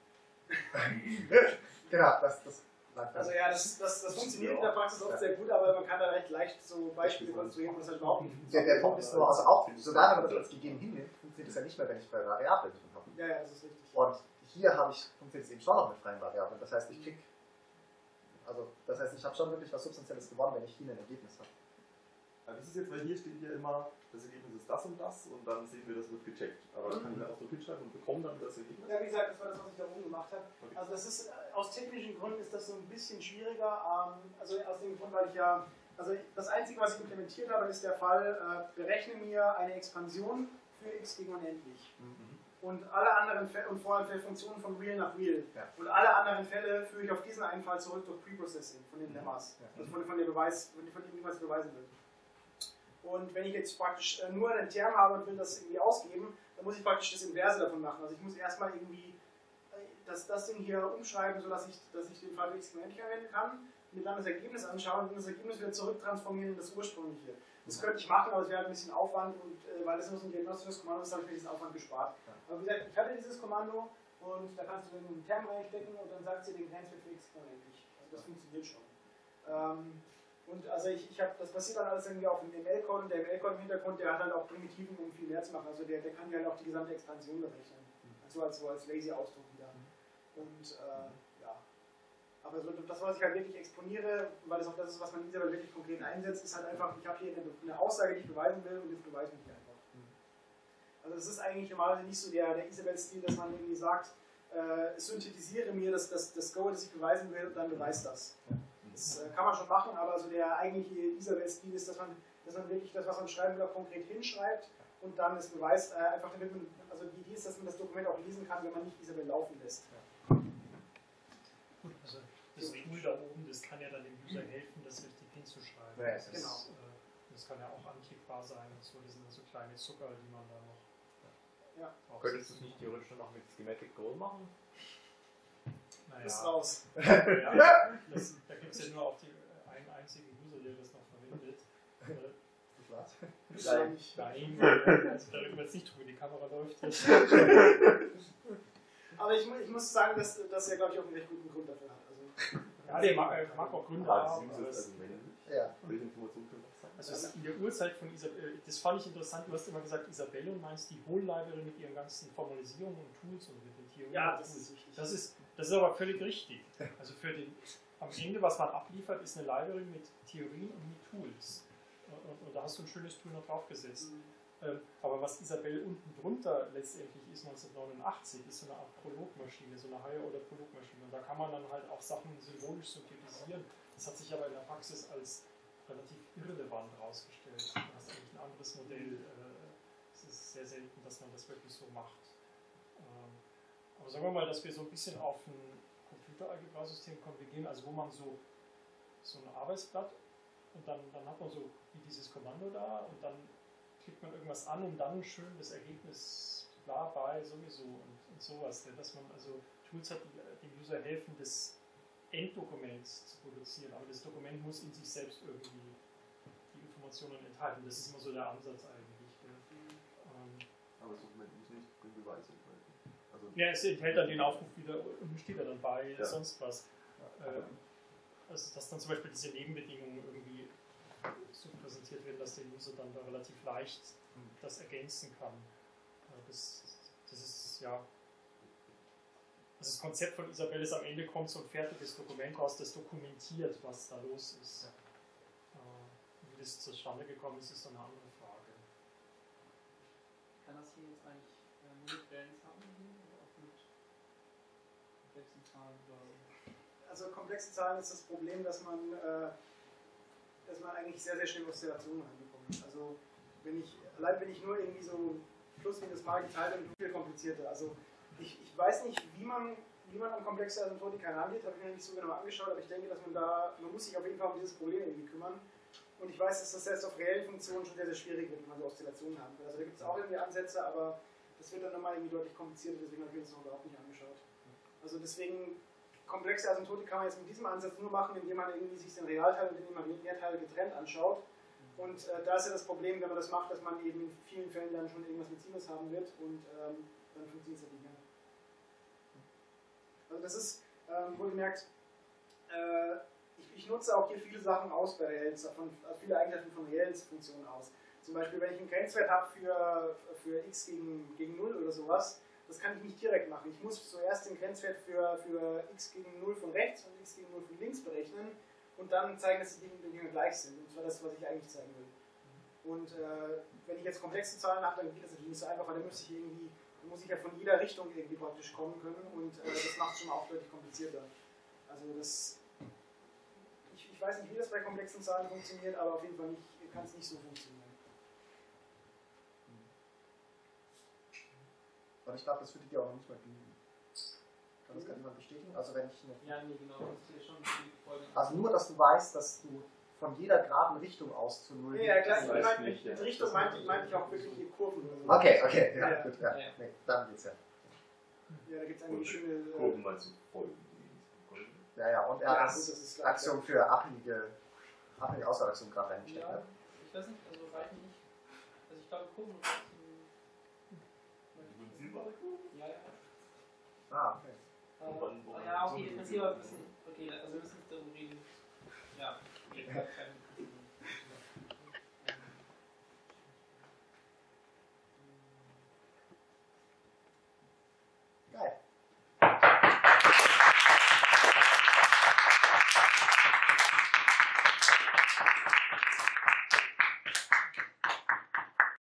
Genau, das, das Also ja, das, das, das funktioniert in der Praxis oft sehr gut, aber man kann da recht leicht so Beispiele konstruieren, wo das halt überhaupt nicht Der, funktioniert. der Punkt ist nur, also auch, sogar wenn man das als gegeben hinnimmt, funktioniert es ja nicht mehr, wenn ich freie Variablen drin habe. Ja, ja, das ist richtig. Und hier habe ich, funktioniert es eben schon noch mit freien Variablen. Das heißt, ich krieg, also das heißt, ich habe schon wirklich was Substanzielles gewonnen, wenn ich hier ein Ergebnis habe. Also das ist jetzt, weil hier steht hier immer, das Ergebnis ist das und das und dann sehen wir, das wird gecheckt. Aber das kann ich mir auch so hinschreiben und bekomme dann das Ergebnis. Ja, wie gesagt, das war das, was ich da oben gemacht habe. Okay. Also das ist, äh, aus technischen Gründen ist das so ein bisschen schwieriger. Ähm, also aus dem Grund, weil ich ja, also das Einzige, was ich implementiert habe, ist der Fall, äh, berechne mir eine Expansion für x gegen unendlich. Mhm. Und alle anderen Fälle, und vor allem für Funktionen von Real nach Real. Ja. Und alle anderen Fälle führe ich auf diesen einen Fall zurück durch Preprocessing von den Lemmas. Ja. Also von, von, der Beweis, von dem, wie man es beweisen will. Und wenn ich jetzt praktisch äh, nur einen Term habe und will das irgendwie ausgeben, dann muss ich praktisch das Inverse davon machen. Also ich muss erstmal irgendwie äh, das, das Ding hier umschreiben, sodass ich, dass ich den Fall für x unendlich anwenden kann, mir dann das Ergebnis anschauen und dann das Ergebnis wieder zurücktransformieren in das ursprüngliche. Das könnte ich machen, aber es wäre ein bisschen Aufwand und äh, weil das nur so ein diagnostisches Kommando ist, habe ich mir diesen Aufwand gespart. Aber wie gesagt, ich hatte dieses Kommando und da kannst du in den Term reinstecken und dann sagt sie den Grenzwert für x unendlich. Also das funktioniert schon. Ähm, Und also ich, ich habe, das passiert dann alles irgendwie auf dem M L-Code und der M L-Code im Hintergrund, der hat halt auch Primitiven, um viel mehr zu machen. Also der, der kann ja halt auch die gesamte Expansion berechnen. Also als, so als Lazy-Ausdruck wieder. Und äh, ja. Aber so, das, was ich halt wirklich exponiere, weil das auch das ist, was man in Isabel wirklich konkret einsetzt, ist halt einfach, ich habe hier eine, eine Aussage, die ich beweisen will und jetzt beweise ich die einfach. Also das ist eigentlich normalerweise nicht so der, der Isabel-Stil, dass man irgendwie sagt, äh, synthetisiere mir das, das, das Go, das ich beweisen will und dann beweist das. Das äh, kann man schon machen, aber so der eigentliche Isabel-Stil ist, dass man, dass man wirklich das, was man schreiben will, auch konkret hinschreibt und dann es beweist, äh, einfach damit man, also die Idee ist, dass man das Dokument auch lesen kann, wenn man nicht Isabel laufen lässt. Gut, also das Tool da oben, das kann ja dann dem User helfen, das richtig hinzuschreiben. Ja, das, genau. ist, äh, das kann ja auch anklickbar sein und so, das sind so kleine Zucker, die man da noch Ja. Könntest du es nicht theoretisch noch mit Schematic Goal machen? Naja, Ist raus. ja, das, da gibt es ja nur auf die, einen einzigen User, der das noch verwendet. Äh, Das war's. Nein. Nein, also darüber jetzt nicht drüber, die Kamera läuft jetzt. Aber ich, mu- ich muss sagen, dass, dass er, glaube ich, auch einen recht guten Grund dafür hat. Also, Ja, der mag, äh, mag auch Gründe Ah, haben. das aber ist es- also männlich. Ja. Welche Informationen können das sein? Also es ist in der Urzeit von Isabelle, das fand ich interessant, du hast immer gesagt Isabelle und meinst die Whole Library mit ihren ganzen Formalisierungen und Tools und mit den Theorien. ja, das ist wichtig. Das ist, das ist aber völlig richtig. Also für den, am Ende, was man abliefert, ist eine Library mit Theorien und mit Tools. Und, und, und da hast du ein schönes Tool noch draufgesetzt. Mhm. Ähm, aber was Isabelle unten drunter letztendlich ist, neunzehnhundertneunundachtzig, ist so eine Art Prologmaschine, so eine Higher-Order-Prologmaschine. Und da kann man dann halt auch Sachen symbolisch synthetisieren. Das hat sich aber in der Praxis als relativ irrelevant herausgestellt. Du hast eigentlich ein anderes Modell. äh, Es ist sehr selten, dass man das wirklich so macht. Ähm, Aber sagen wir mal, dass wir so ein bisschen auf ein Computeralgebra-System konvergieren, also wo man so, so ein Arbeitsblatt und dann, dann hat man so wie dieses Kommando da und dann klickt man irgendwas an und dann schön das Ergebnis bla bei sowieso und, und sowas. Dass man also Tools hat, die dem User helfen, das Enddokument zu produzieren, aber das Dokument muss in sich selbst irgendwie die Informationen enthalten. Das ist immer so der Ansatz eigentlich. Ja. Ähm, Aber das Dokument muss nicht den Beweis enthalten. Also, ja, es enthält dann den Aufruf wieder und steht da dann bei Ja. sonst was. Äh, also dass dann zum Beispiel diese Nebenbedingungen irgendwie so präsentiert werden, dass der User dann da relativ leicht das ergänzen kann. Äh, das, das ist ja. Also das Konzept von Isabelle ist, am Ende kommt so ein fertiges Dokument raus, das dokumentiert, was da los ist. Äh, wie das zustande gekommen ist, ist dann eine andere Frage. Kann das hier jetzt eigentlich äh, nur mit Balance haben? Oder auch mit komplexen Zahlen oder. Also komplexe Zahlen ist das Problem, dass man, äh, dass man eigentlich sehr, sehr schnell Oszillationen reinbekommt. Also wenn ich, allein wenn ich nur irgendwie so plus minus mal geteilt habe, viel komplizierter. Also ich, ich weiß nicht, wie man, wie man an komplexe Asymptotika herangeht, habe ich mir nicht so genau angeschaut, aber ich denke, dass man da, man muss sich auf jeden Fall um dieses Problem irgendwie kümmern. Und ich weiß, dass das selbst auf reellen Funktionen schon sehr, sehr schwierig wird, wenn man so Oszillationen haben will. Also da gibt es auch irgendwie Ansätze, aber das wird dann nochmal irgendwie deutlich komplizierter, deswegen habe ich mir das noch überhaupt nicht angeschaut. Also deswegen, komplexe Asymptotik kann man jetzt mit diesem Ansatz nur machen, indem man irgendwie sich den Realteil und den Imaginärteil getrennt anschaut. Und äh, da ist ja das Problem, wenn man das macht, dass man eben in vielen Fällen dann schon irgendwas mit Sinus haben wird und ähm, dann funktioniert es halt nicht mehr. Also das ist, ähm, wohlgemerkt, äh, ich, ich nutze auch hier viele Sachen aus bei Reels, von, also viele Eigenschaften von Reels-Funktionen aus. Zum Beispiel, wenn ich einen Grenzwert habe für, für x gegen, gegen null oder sowas, das kann ich nicht direkt machen. Ich muss zuerst den Grenzwert für, für x gegen null von rechts und x gegen null von links berechnen und dann zeigen, dass die Dinge gleich sind. Und zwar das, was ich eigentlich zeigen will. Und äh, wenn ich jetzt komplexe Zahlen habe, dann geht das natürlich nicht so einfach, weil dann müsste ich irgendwie, dann muss ich ja von jeder Richtung irgendwie praktisch kommen können und äh, das macht es schon mal auch deutlich komplizierter. Also das, ich, ich weiß nicht, wie das bei komplexen Zahlen funktioniert, aber auf jeden Fall kann es nicht so funktionieren. Und ich glaube, das würde dir auch noch nicht mal genügen. Kann das gar niemand bestätigen? Also wenn ich eine, Ja, nee, genau, das ist ja schon die Folge. also nur, dass du weißt, dass du von jeder geraden Richtung aus zu null Ja, ja, klar, Das ich weiß meine, nicht, mit ja. Richtung Das meinte ist- meinte ich auch wirklich die Kurven oder so. Okay, okay, ja, Ja. gut, ja. Ja. Nee, dann geht's ja. Ja, da gibt es eigentlich schöne. Äh, Kurven meinst du Folgen? Ja, ja, und er ja, hat gut, als das ist klar. Aktion für abhängige, abhängige Auswahlaktion gerade reingesteckt. Ja, Ne? ich weiß nicht, also reichen nicht. Also ich glaube, Kurven reichen. Differenzierbare Kurven? Ja, ja. Ah, okay. Äh, Und wann- ah, ja, okay, so- differenzierbar ein bisschen. Okay, also wir müssen nicht darüber reden. Ja, okay, kein